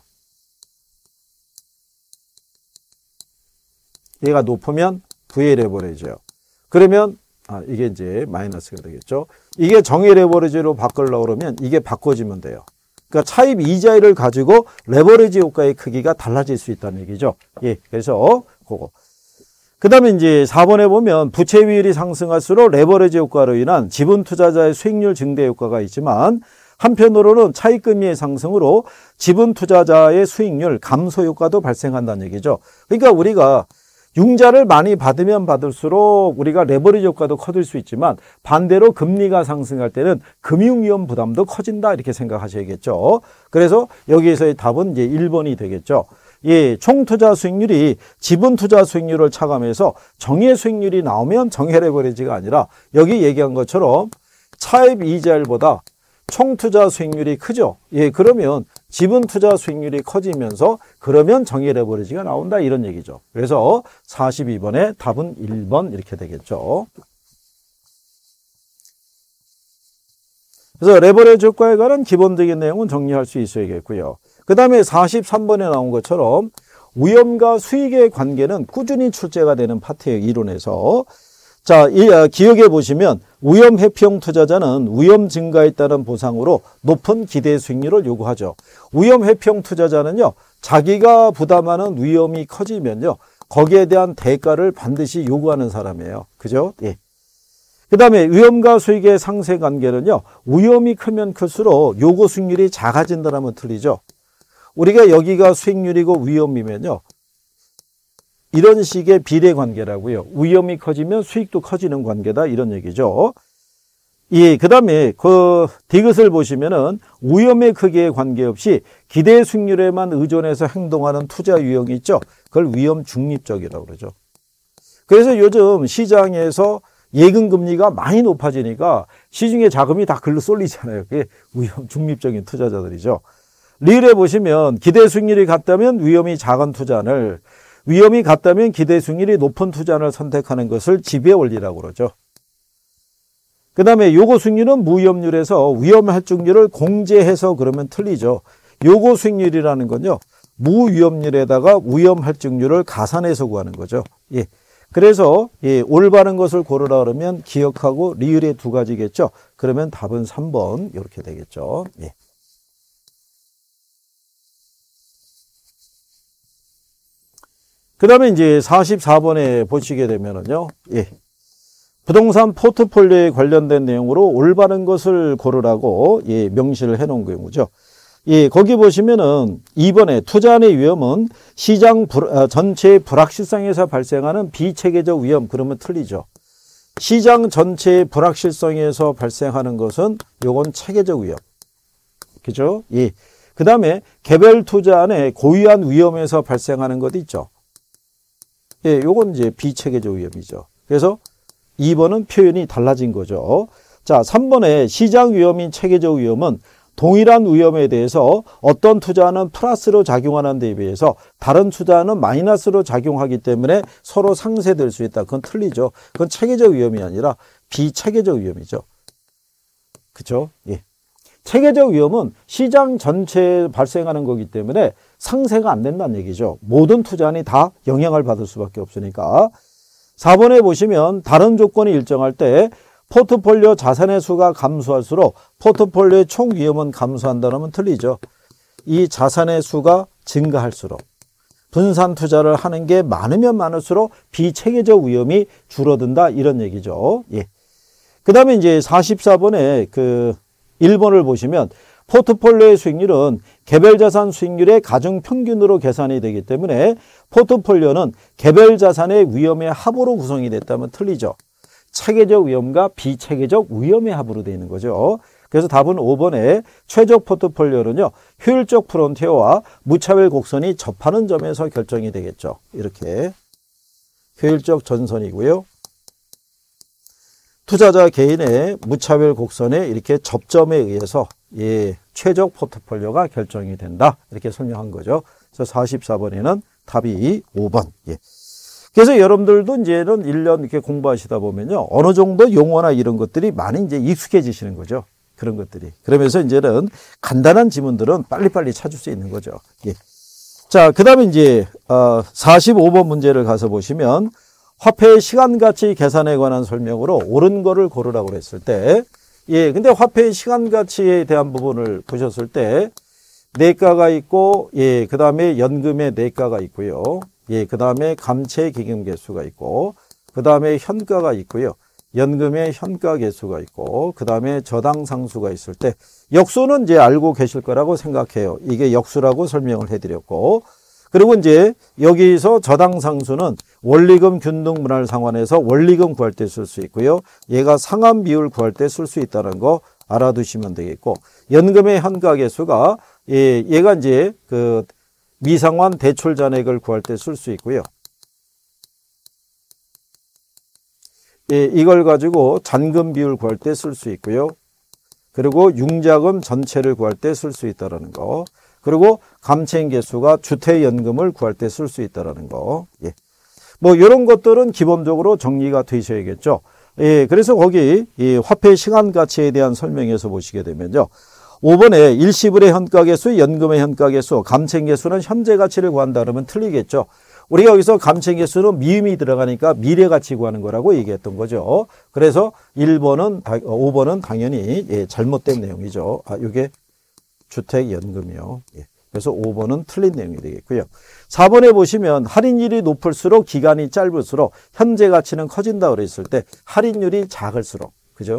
얘가 높으면 부의 레버리지예요. 그러면 아, 이게 이제 마이너스가 되겠죠. 이게 정의 레버리지로 바꾸려고 그러면 이게 바꿔지면 돼요. 그러니까 차입 이자율을 가지고 레버리지 효과의 크기가 달라질 수 있다는 얘기죠. 예, 그래서 그거. 그 다음에 이제 사 번에 보면 부채 비율이 상승할수록 레버리지 효과로 인한 지분 투자자의 수익률 증대 효과가 있지만 한편으로는 차익금리의 상승으로 지분 투자자의 수익률 감소 효과도 발생한다는 얘기죠. 그러니까 우리가 융자를 많이 받으면 받을수록 우리가 레버리지 효과도 커질 수 있지만 반대로 금리가 상승할 때는 금융위험 부담도 커진다 이렇게 생각하셔야겠죠. 그래서 여기에서의 답은 이제 일 번이 되겠죠. 예, 총 투자 수익률이 지분 투자 수익률을 차감해서 정의 수익률이 나오면 정의 레버리지가 아니라 여기 얘기한 것처럼 차입 이자율보다 총 투자 수익률이 크죠. 예, 그러면 지분 투자 수익률이 커지면서 그러면 정의 레버리지가 나온다 이런 얘기죠. 그래서 사십이 번에 답은 일 번 이렇게 되겠죠. 그래서 레버리지 효과에 관한 기본적인 내용은 정리할 수 있어야겠고요. 그 다음에 사십삼 번에 나온 것처럼 위험과 수익의 관계는 꾸준히 출제가 되는 파트의 이론에서 자, 이, 기억해 보시면 위험 회피형 투자자는 위험 증가에 따른 보상으로 높은 기대 수익률을 요구하죠. 위험 회피형 투자자는요, 자기가 부담하는 위험이 커지면요, 거기에 대한 대가를 반드시 요구하는 사람이에요. 그죠? 예. 그 다음에 위험과 수익의 상세 관계는요, 위험이 크면 클수록 요구 수익률이 작아진다면 틀리죠. 우리가 여기가 수익률이고 위험이면요, 이런 식의 비례 관계라고요. 위험이 커지면 수익도 커지는 관계다 이런 얘기죠. 예, 그 다음에 그 디귿을 보시면은 위험의 크기에 관계없이 기대 수익률에만 의존해서 행동하는 투자 유형이 있죠. 그걸 위험 중립적이라고 그러죠. 그래서 요즘 시장에서 예금 금리가 많이 높아지니까 시중에 자금이 다 글로 쏠리잖아요. 그게 위험 중립적인 투자자들이죠. 리을에 보시면 기대 수익률이 같다면 위험이 작은 투자를, 위험이 같다면 기대 수익률이 높은 투자를 선택하는 것을 지배 원리라고 그러죠. 그 다음에 요거 수익률은 무위험률에서 위험 할증률을 공제해서 그러면 틀리죠. 요거 수익률이라는 건요, 무위험률에다가 위험 할증률을 가산해서 구하는 거죠. 예. 그래서 예, 올바른 것을 고르라 그러면 기억하고 리을의 두 가지겠죠. 그러면 답은 삼 번 이렇게 되겠죠. 예. 그 다음에 이제 사십사 번에 보시게 되면은요, 예. 부동산 포트폴리오에 관련된 내용으로 올바른 것을 고르라고 예, 명시를 해 놓은 경우죠. 예, 거기 보시면은 이 번에 투자안의 위험은 시장 불, 아, 전체의 불확실성에서 발생하는 비체계적 위험, 그러면 틀리죠. 시장 전체의 불확실성에서 발생하는 것은 요건 체계적 위험. 그죠? 예. 그 다음에 개별 투자안의 고유한 위험에서 발생하는 것 있죠. 예, 요건 이제 비체계적 위험이죠. 그래서 이 번은 표현이 달라진 거죠. 자, 삼 번에 시장 위험인 체계적 위험은 동일한 위험에 대해서 어떤 투자는 플러스로 작용하는 데 비해서 다른 투자는 마이너스로 작용하기 때문에 서로 상쇄될 수 있다. 그건 틀리죠. 그건 체계적 위험이 아니라 비체계적 위험이죠. 그렇죠? 예. 체계적 위험은 시장 전체에 발생하는 거기 때문에 상쇄가 안 된다는 얘기죠. 모든 투자안이 다 영향을 받을 수밖에 없으니까. 사 번에 보시면 다른 조건이 일정할 때 포트폴리오 자산의 수가 감소할수록 포트폴리오의 총 위험은 감소한다면 틀리죠. 이 자산의 수가 증가할수록 분산 투자를 하는 게 많으면 많을수록 비체계적 위험이 줄어든다, 이런 얘기죠. 예. 그 다음에 이제 사십사 번에 그 일 번을 보시면 포트폴리오의 수익률은 개별 자산 수익률의 가중 평균으로 계산이 되기 때문에 포트폴리오는 개별 자산의 위험의 합으로 구성이 됐다면 틀리죠. 체계적 위험과 비체계적 위험의 합으로 되어 있는 거죠. 그래서 답은 오 번에 최적 포트폴리오는요, 효율적 프론티어와 무차별 곡선이 접하는 점에서 결정이 되겠죠. 이렇게 효율적 전선이고요. 투자자 개인의 무차별 곡선의 이렇게 접점에 의해서 예, 최적 포트폴리오가 결정이 된다, 이렇게 설명한 거죠. 그래서 사십사 번에는 답이 오 번. 예. 그래서 여러분들도 이제는 일 년 이렇게 공부하시다 보면요, 어느 정도 용어나 이런 것들이 많이 이제 익숙해지시는 거죠. 그런 것들이. 그러면서 이제는 간단한 지문들은 빨리빨리 찾을 수 있는 거죠. 예. 자, 그 다음에 이제, 어, 사십오 번 문제를 가서 보시면, 화폐의 시간 가치 계산에 관한 설명으로 옳은 거를 고르라고 했을 때, 예, 근데 화폐의 시간 가치에 대한 부분을 보셨을 때, 내가가 있고, 예, 그 다음에 연금의 내가가 있고요. 예, 그 다음에 감채 기금 개수가 있고, 그 다음에 현가가 있고요. 연금의 현가 개수가 있고, 그 다음에 저당 상수가 있을 때, 역수는 이제 알고 계실 거라고 생각해요. 이게 역수라고 설명을 해드렸고, 그리고 이제 여기서 저당 상수는 원리금 균등 분할 상환에서 원리금 구할 때 쓸 수 있고요. 얘가 상환 비율 구할 때 쓸 수 있다는 거 알아두시면 되겠고, 연금의 현가 개수가 예, 얘가 이제 그 미상환 대출 잔액을 구할 때 쓸 수 있고요. 예, 이걸 가지고 잔금 비율 구할 때 쓸 수 있고요. 그리고 융자금 전체를 구할 때 쓸 수 있다는 거. 그리고 감채인 개수가 주택연금을 구할 때 쓸 수 있다는 거. 예. 뭐 이런 것들은 기본적으로 정리가 되셔야겠죠. 예, 그래서 거기 이 화폐 시간 가치에 대한 설명에서 보시게 되면요. 오 번에 일시불의 현가계수, 연금의 현가계수, 감채계수는 현재 가치를 구한다 그러면 틀리겠죠. 우리가 여기서 감채계수는 미음이 들어가니까 미래가치 구하는 거라고 얘기했던 거죠. 그래서 일 번은, 오 번은 당연히 예, 잘못된 내용이죠. 아, 이게 주택연금이요. 예. 그래서 오 번은 틀린 내용이 되겠고요. 사 번에 보시면 할인율이 높을수록 기간이 짧을수록 현재 가치는 커진다 그랬을 때 할인율이 작을수록, 그죠?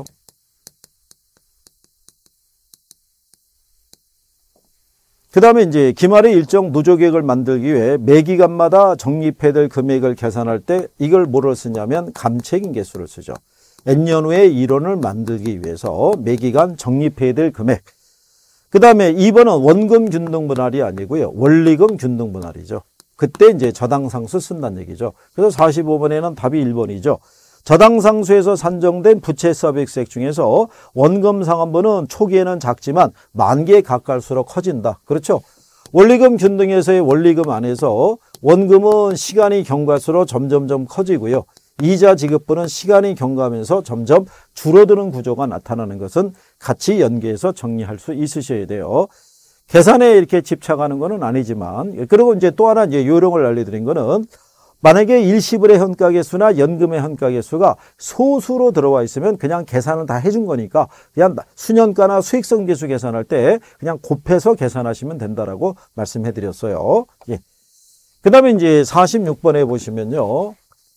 그 다음에 이제 기말의 일정 노조계획을 만들기 위해 매 기간마다 적립해야 될 금액을 계산할 때 이걸 뭐를 쓰냐면 감채긴 개수를 쓰죠. N년 후에 이론을 만들기 위해서 매 기간 적립해야 될 금액. 그 다음에 이 번은 원금 균등 분할이 아니고요. 원리금 균등 분할이죠. 그때 이제 저당상수 쓴다는 얘기죠. 그래서 사십오 번에는 답이 일 번이죠. 저당상수에서 산정된 부채 서비스액 중에서 원금 상환분은 초기에는 작지만 만기에 가까울수록 커진다. 그렇죠? 원리금 균등에서의 원리금 안에서 원금은 시간이 경과할수록 점점점 커지고요. 이자 지급분은 시간이 경과하면서 점점 줄어드는 구조가 나타나는 것은 같이 연계해서 정리할 수 있으셔야 돼요. 계산에 이렇게 집착하는 것은 아니지만, 그리고 이제 또 하나 이제 요령을 알려드린 거는, 만약에 일시불의 현가계수나 연금의 현가계수가 소수로 들어와 있으면 그냥 계산은 다 해준 거니까 그냥 수년가나 수익성 계수 계산할 때 그냥 곱해서 계산하시면 된다라고 말씀해 드렸어요. 예. 그 다음에 이제 사십육 번에 보시면요.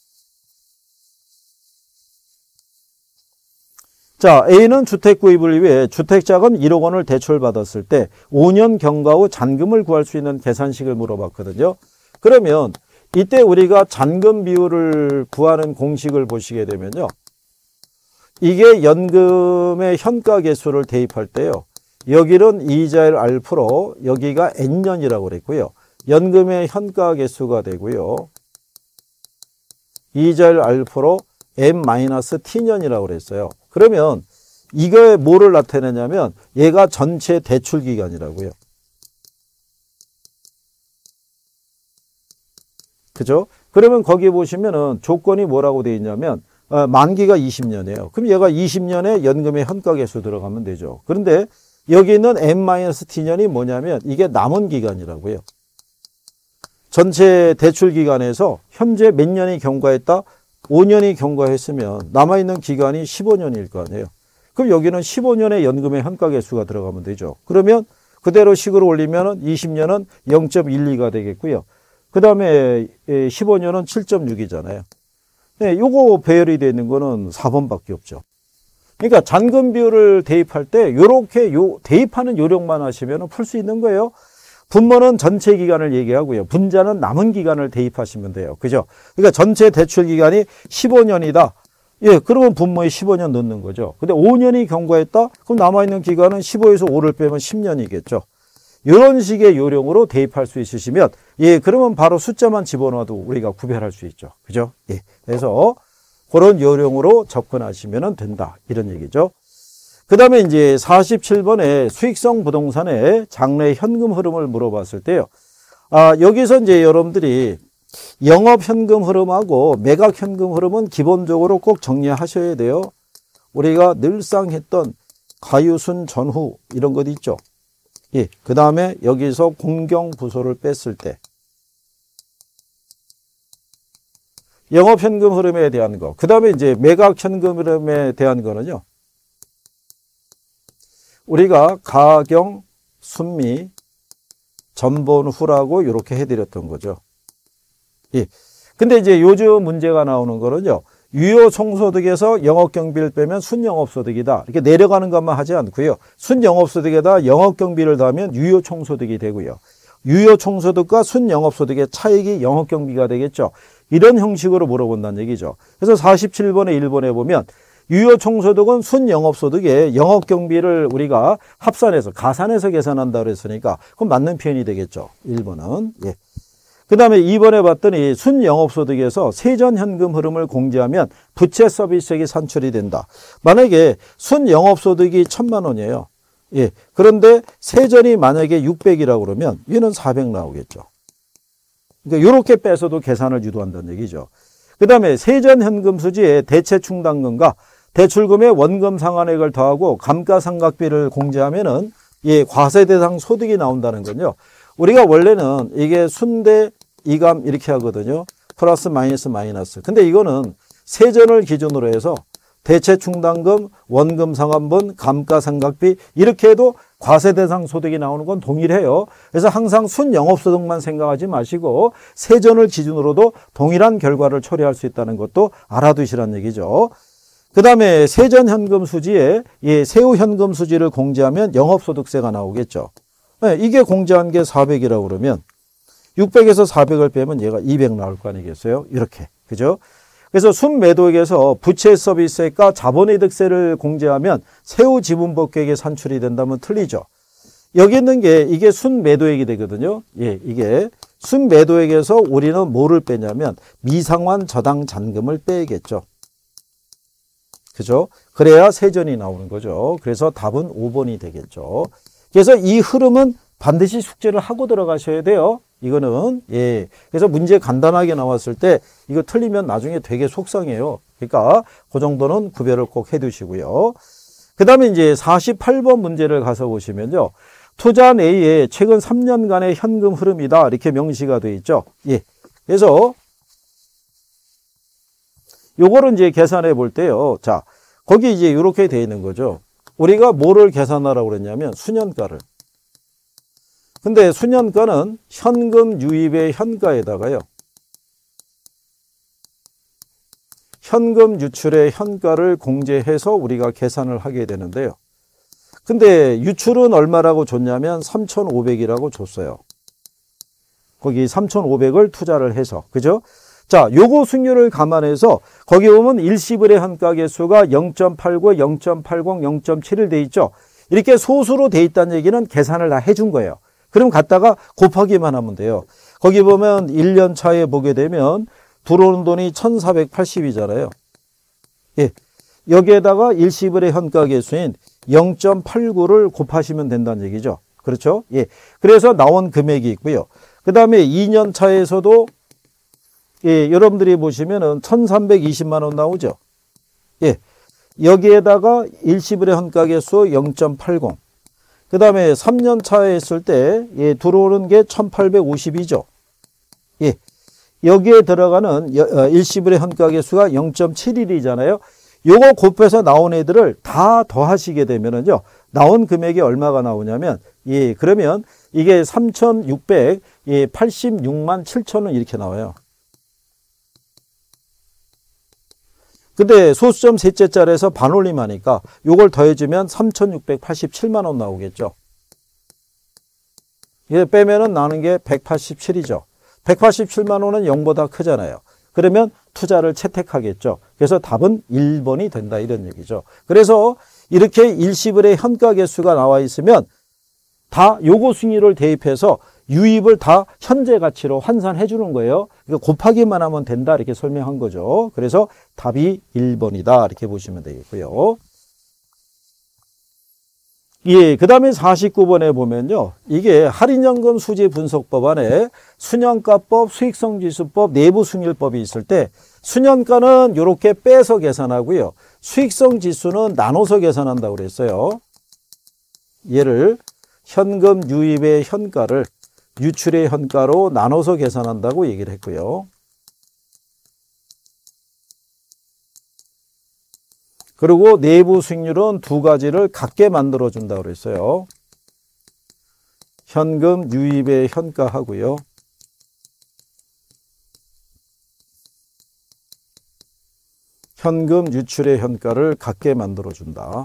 자, A는 주택 구입을 위해 주택자금 일억 원을 대출받았을 때 오 년 경과 후 잔금을 구할 수 있는 계산식을 물어봤거든요. 그러면 이때 우리가 잔금 비율을 구하는 공식을 보시게 되면요. 이게 연금의 현가 계수를 대입할 때요. 여기는 이자율 R프로 여기가 N년이라고 그랬고요. 연금의 현가 계수가 되고요. 이자율 R프로 M-T년이라고 그랬어요. 그러면 이거에 뭐를 나타내냐면 얘가 전체 대출 기간이라고요. 그죠? 그러면 거기 보시면은 조건이 뭐라고 되어 있냐면 어, 만기가 이십 년이에요. 그럼 얘가 이십 년에 연금의 현가 계수 들어가면 되죠. 그런데 여기 있는 M-T년이 뭐냐면 이게 남은 기간이라고요. 전체 대출 기간에서 현재 몇 년이 경과했다? 오 년이 경과했으면 남아있는 기간이 십오 년일 거 아니에요. 그럼 여기는 십오 년의 연금의 현가 계수가 들어가면 되죠. 그러면 그대로 식으로 올리면 이십 년은 영 점 일이가 되겠고요. 그 다음에 십오 년은 칠 점 육이잖아요. 네, 요거 배열이 되어 있는 거는 사 번밖에 없죠. 그러니까 잔금 비율을 대입할 때 요렇게 요 대입하는 요령만 하시면 풀 수 있는 거예요. 분모는 전체 기간을 얘기하고요. 분자는 남은 기간을 대입하시면 돼요. 그죠? 그러니까 전체 대출 기간이 십오 년이다. 예, 그러면 분모에 십오 년 넣는 거죠. 근데 오 년이 경과했다? 그럼 남아있는 기간은 십오에서 오를 빼면 십 년이겠죠. 이런 식의 요령으로 대입할 수 있으시면, 예, 그러면 바로 숫자만 집어넣어도 우리가 구별할 수 있죠. 그죠? 예. 그래서 그런 요령으로 접근하시면 된다. 이런 얘기죠. 그 다음에 이제 사십칠 번에 수익성 부동산의 장래 현금 흐름을 물어봤을 때요. 아, 여기서 이제 여러분들이 영업 현금 흐름하고 매각 현금 흐름은 기본적으로 꼭 정리하셔야 돼요. 우리가 늘상 했던 가유순 전후 이런 것 있죠. 예. 그 다음에 여기서 공경 부소를 뺐을 때 영업 현금 흐름에 대한 거. 그 다음에 이제 매각 현금 흐름에 대한 거는요. 우리가 가경, 순미, 전본후라고 이렇게 해드렸던 거죠. 예. 근데 이제 요즘 문제가 나오는 거는요. 유효 총소득에서 영업경비를 빼면 순영업소득이다. 이렇게 내려가는 것만 하지 않고요. 순영업소득에다 영업경비를 더하면 유효 총소득이 되고요. 유효 총소득과 순영업소득의 차익이 영업경비가 되겠죠. 이런 형식으로 물어본다는 얘기죠. 그래서 사십칠 번에 일 번에 보면 유효 총소득은 순영업소득에 영업경비를 우리가 합산해서 가산해서 계산한다 그랬으니까 그럼 맞는 표현이 되겠죠. 일 번은. 예. 그 다음에 이 번에 봤더니 순영업소득에서 세전현금 흐름을 공제하면 부채 서비스액이 산출이 된다. 만약에 순영업소득이 천만 원이에요. 예. 그런데 세전이 만약에 육백이라고 그러면 얘는 사백 나오겠죠. 그러니까 이렇게 빼서도 계산을 유도한다는 얘기죠. 그 다음에 세전현금 수지에 대체충당금과 대출금의 원금 상환액을 더하고 감가상각비를 공제하면은 예, 과세 대상 소득이 나온다는 건요. 우리가 원래는 이게 순대 이감 이렇게 하거든요. 플러스 마이너스 마이너스. 근데 이거는 세전을 기준으로 해서 대체충당금, 원금 상환분, 감가상각비 이렇게 해도 과세 대상 소득이 나오는 건 동일해요. 그래서 항상 순영업소득만 생각하지 마시고 세전을 기준으로도 동일한 결과를 초래할 수 있다는 것도 알아두시라는 얘기죠. 그 다음에 세전현금 수지에 이 세후현금 수지를 공제하면 영업소득세가 나오겠죠. 네, 이게 공제한 게 사백이라고 그러면 육백에서 사백을 빼면 얘가 이백 나올 거 아니겠어요? 이렇게. 그죠? 그래서 순매도액에서 부채 서비스액과 자본이득세를 공제하면 세후 지분법계획에 산출이 된다면 틀리죠. 여기 있는 게 이게 순매도액이 되거든요. 예, 이게 순매도액에서 우리는 뭐를 빼냐면 미상환 저당 잔금을 빼야겠죠. 그죠? 그래야 세전이 나오는 거죠. 그래서 답은 오 번이 되겠죠. 그래서 이 흐름은 반드시 숙제를 하고 들어가셔야 돼요. 이거는. 예. 그래서 문제 간단하게 나왔을 때 이거 틀리면 나중에 되게 속상해요. 그러니까 그 정도는 구별을 꼭 해 두시고요. 그 다음에 이제 사십팔 번 문제를 가서 보시면요. 투자한 A의 최근 삼 년간의 현금 흐름이다. 이렇게 명시가 되어 있죠. 예. 그래서 요거를 이제 계산해 볼 때요. 자, 거기 이제 이렇게 되어 있는 거죠. 우리가 뭐를 계산하라고 그랬냐면 수년가를. 근데 수년가는 현금 유입의 현가에다가요. 현금 유출의 현가를 공제해서 우리가 계산을 하게 되는데요. 근데 유출은 얼마라고 줬냐면 삼천오백이라고 줬어요. 거기 삼천오백을 투자를 해서. 그죠? 자, 요거 승률을 감안해서 거기 보면 일시불의 현가 개수가 영 점 팔구, 영 점 팔공, 영 점 칠일 돼 있죠. 이렇게 소수로 돼 있다는 얘기는 계산을 다 해준 거예요. 그럼 갖다가 곱하기만 하면 돼요. 거기 보면 일 년 차에 보게 되면 들어오는 돈이 천사백팔십이잖아요. 예. 여기에다가 일시불의 현가 개수인 영 점 팔구를 곱하시면 된다는 얘기죠. 그렇죠? 예. 그래서 나온 금액이 있고요. 그 다음에 이 년 차에서도 예, 여러분들이 보시면은 천삼백이십만 원 나오죠. 예. 여기에다가 일시불의 현가 개수 영 점 팔공. 그 다음에 삼 년 차에 했을 때, 예, 들어오는 게 천팔백오십이죠. 예. 여기에 들어가는 일시불의 현가 개수가 영 점 칠일이잖아요. 요거 곱해서 나온 애들을 다 더하시게 되면은요, 나온 금액이 얼마가 나오냐면, 예, 그러면 이게 삼천육백팔십육만 칠천 원 이렇게 나와요. 근데 소수점 셋째 자리에서 반올림하니까 요걸 더해주면 삼천육백팔십칠만 원 나오겠죠. 이게 빼면은 나는 게 백팔십칠이죠. 백팔십칠만 원은 영보다 크잖아요. 그러면 투자를 채택하겠죠. 그래서 답은 일 번이 된다 이런 얘기죠. 그래서 이렇게 일시불의 현가 개수가 나와 있으면 다 요거 순위를 대입해서 유입을 다 현재 가치로 환산해 주는 거예요. 그러니까 곱하기만 하면 된다 이렇게 설명한 거죠. 그래서 답이 일 번이다 이렇게 보시면 되겠고요. 예, 그 다음에 사십구 번에 보면요. 이게 할인연금 수지 분석법 안에 순현가법, 수익성지수법, 내부승률법이 있을 때 순현가는 이렇게 빼서 계산하고요. 수익성지수는 나눠서 계산한다고 그랬어요. 얘를 현금 유입의 현가를 유출의 현가로 나눠서 계산한다고 얘기를 했고요. 그리고 내부 수익률은 두 가지를 같게 만들어 준다고 그랬어요. 현금 유입의 현가하고요. 현금 유출의 현가를 같게 만들어 준다.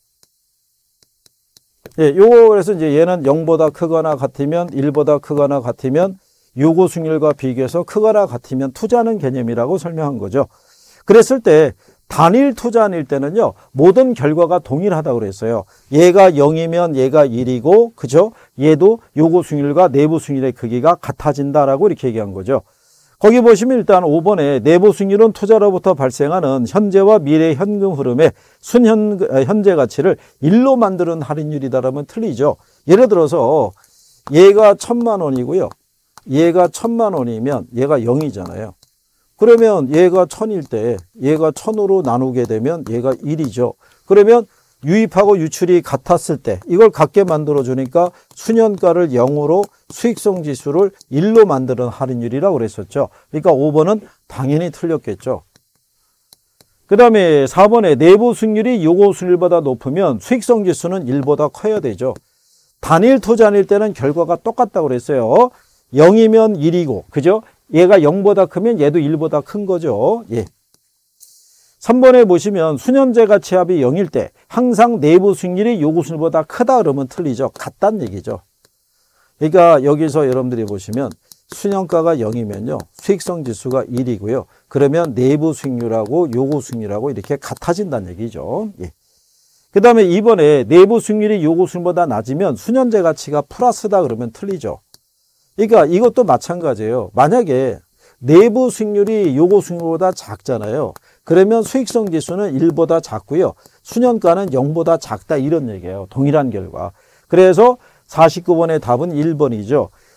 예, 요거 그래서 이제 얘는 영보다 크거나 같으면 일보다 크거나 같으면 요거 수익률과 비교해서 크거나 같으면 투자하는 개념이라고 설명한 거죠. 그랬을 때 단일 투자일 때는요, 모든 결과가 동일하다고 그랬어요. 얘가 영이면 얘가 일이고, 그죠? 얘도 요거 수익률과 내부 수익률의 크기가 같아진다라고 이렇게 얘기한 거죠. 거기 보시면 일단 오 번에 내부 수익률은 투자로부터 발생하는 현재와 미래 현금 흐름의 순현, 현재 가치를 일로 만드는 할인율이다라면 틀리죠. 예를 들어서 얘가 천만 원이고요. 얘가 천만 원이면 얘가 영이잖아요. 그러면 얘가 천일 때 얘가 천으로 나누게 되면 얘가 일이죠. 그러면 유입하고 유출이 같았을 때 이걸 같게 만들어 주니까 순현가를 영으로 수익성 지수를 일로 만드는 할인율이라고 그랬었죠. 그러니까 오 번은 당연히 틀렸겠죠. 그 다음에 사 번에 내부 수익률이 요거 수익률보다 높으면 수익성 지수는 일보다 커야 되죠. 단일 투자일 때는 결과가 똑같다고 그랬어요. 영이면 일이고, 그죠? 얘가 영보다 크면 얘도 일보다 큰 거죠. 예. 삼 번에 보시면 순현재 가치합이 영일 때 항상 내부 수익률이 요구 수익률보다 크다 그러면 틀리죠. 같다는 얘기죠. 그러니까 여기서 여러분들이 보시면 순현가가 영이면요. 수익성 지수가 일이고요. 그러면 내부 수익률하고 요구 수익률하고 이렇게 같아진다는 얘기죠. 예. 그 다음에 이 번에 내부 수익률이 요구 수익률보다 낮으면 순현재 가치가 플러스다 그러면 틀리죠. 그러니까 이것도 마찬가지예요. 만약에 내부 수익률이 요구 수익률보다 작잖아요. 그러면 수익성 지수는 일보다 작고요. 순현가는 영보다 작다 이런 얘기예요. 동일한 결과. 그래서 사십구 번의 답은 일 번이죠.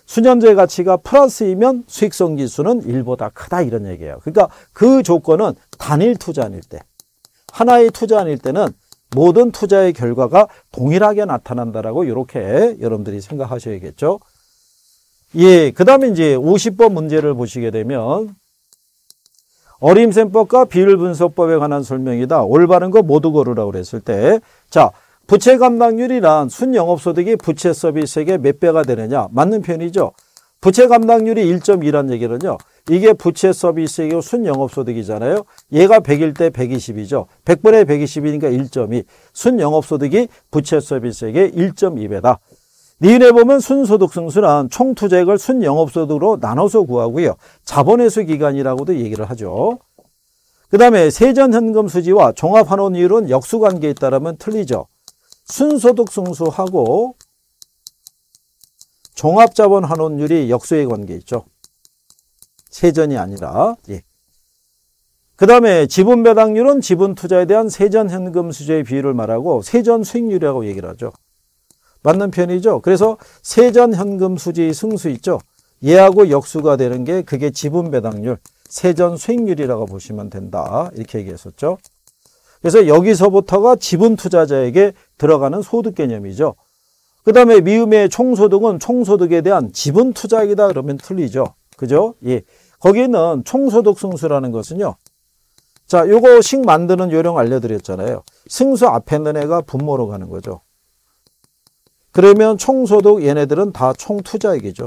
수년제 가치가 플러스이면 수익성 지수는 일보다 크다 이런 얘기예요. 그러니까 그 조건은 단일 투자일 때, 하나의 투자일 때는 모든 투자의 결과가 동일하게 나타난다라고 이렇게 여러분들이 생각하셔야겠죠. 예, 그 다음에 이제 오십 번 문제를 보시게 되면 어림셈법과 비율분석법에 관한 설명이다. 올바른 거 모두 고르라고 그랬을 때, 자, 부채 감당률이란 순영업소득이 부채 서비스액의 몇 배가 되느냐? 맞는 편이죠. 부채 감당률이 일 점 이란 얘기는요. 이게 부채 서비스액이고 순영업소득이잖아요. 얘가 백일 때 백이십이죠. 백 분의 백이십이니까 일 점 이. 순영업소득이 부채 서비스액의 일 점 이 배다. 니은에 보면 순소득 승수란 총투자액을 순영업소득으로 나눠서 구하고요. 자본회수 기간이라고도 얘기를 하죠. 그 다음에 세전현금 수지와 종합환원이율은 역수관계에 있다라면 틀리죠. 순소득 승수하고 종합자본환원율이 역수의 관계 있죠. 세전이 아니라. 예. 그 다음에 지분배당률은 지분투자에 대한 세전현금 수지의 비율을 말하고 세전수익률이라고 얘기를 하죠. 맞는 편이죠. 그래서 세전현금 수지 승수 있죠. 얘하고 역수가 되는 게 그게 지분배당률, 세전수익률이라고 보시면 된다. 이렇게 얘기했었죠. 그래서 여기서부터가 지분투자자에게 들어가는 소득 개념이죠. 그 다음에 미음의 총소득은 총소득에 대한 지분투자액이다 그러면 틀리죠. 그죠? 예. 거기는 총소득 승수라는 것은요. 자, 요거 식 만드는 요령 알려드렸잖아요. 승수 앞에 있는 애가 분모로 가는 거죠. 그러면 총소득 얘네들은 다 총투자액이죠.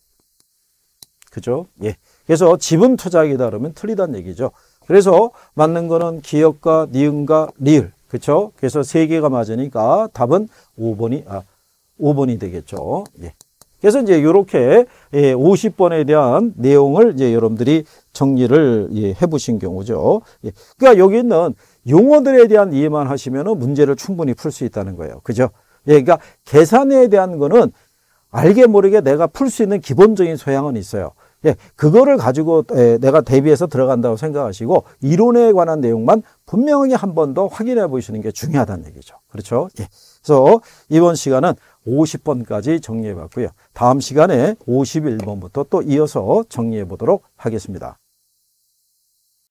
그죠? 예. 그래서 지분투자액이다 그러면 틀리다는 얘기죠. 그래서 맞는 거는 기역과 니은과 리을. 그쵸? 그래서 세 개가 맞으니까 답은 오 번이, 아, 오 번이 되겠죠. 예. 그래서 이제 이렇게 오십 번에 대한 내용을 이제 여러분들이 정리를 해보신 경우죠. 예. 그러니까 여기 있는 용어들에 대한 이해만 하시면 문제를 충분히 풀 수 있다는 거예요. 그죠? 예, 그러니까 계산에 대한 거는 알게 모르게 내가 풀 수 있는 기본적인 소양은 있어요. 예, 그거를 가지고 내가 대비해서 들어간다고 생각하시고 이론에 관한 내용만 분명하게 한 번 더 확인해 보시는 게 중요하다는 얘기죠. 그렇죠? 예. 그래서 이번 시간은 오십 번까지 정리해 봤고요. 다음 시간에 오십일 번부터 또 이어서 정리해 보도록 하겠습니다.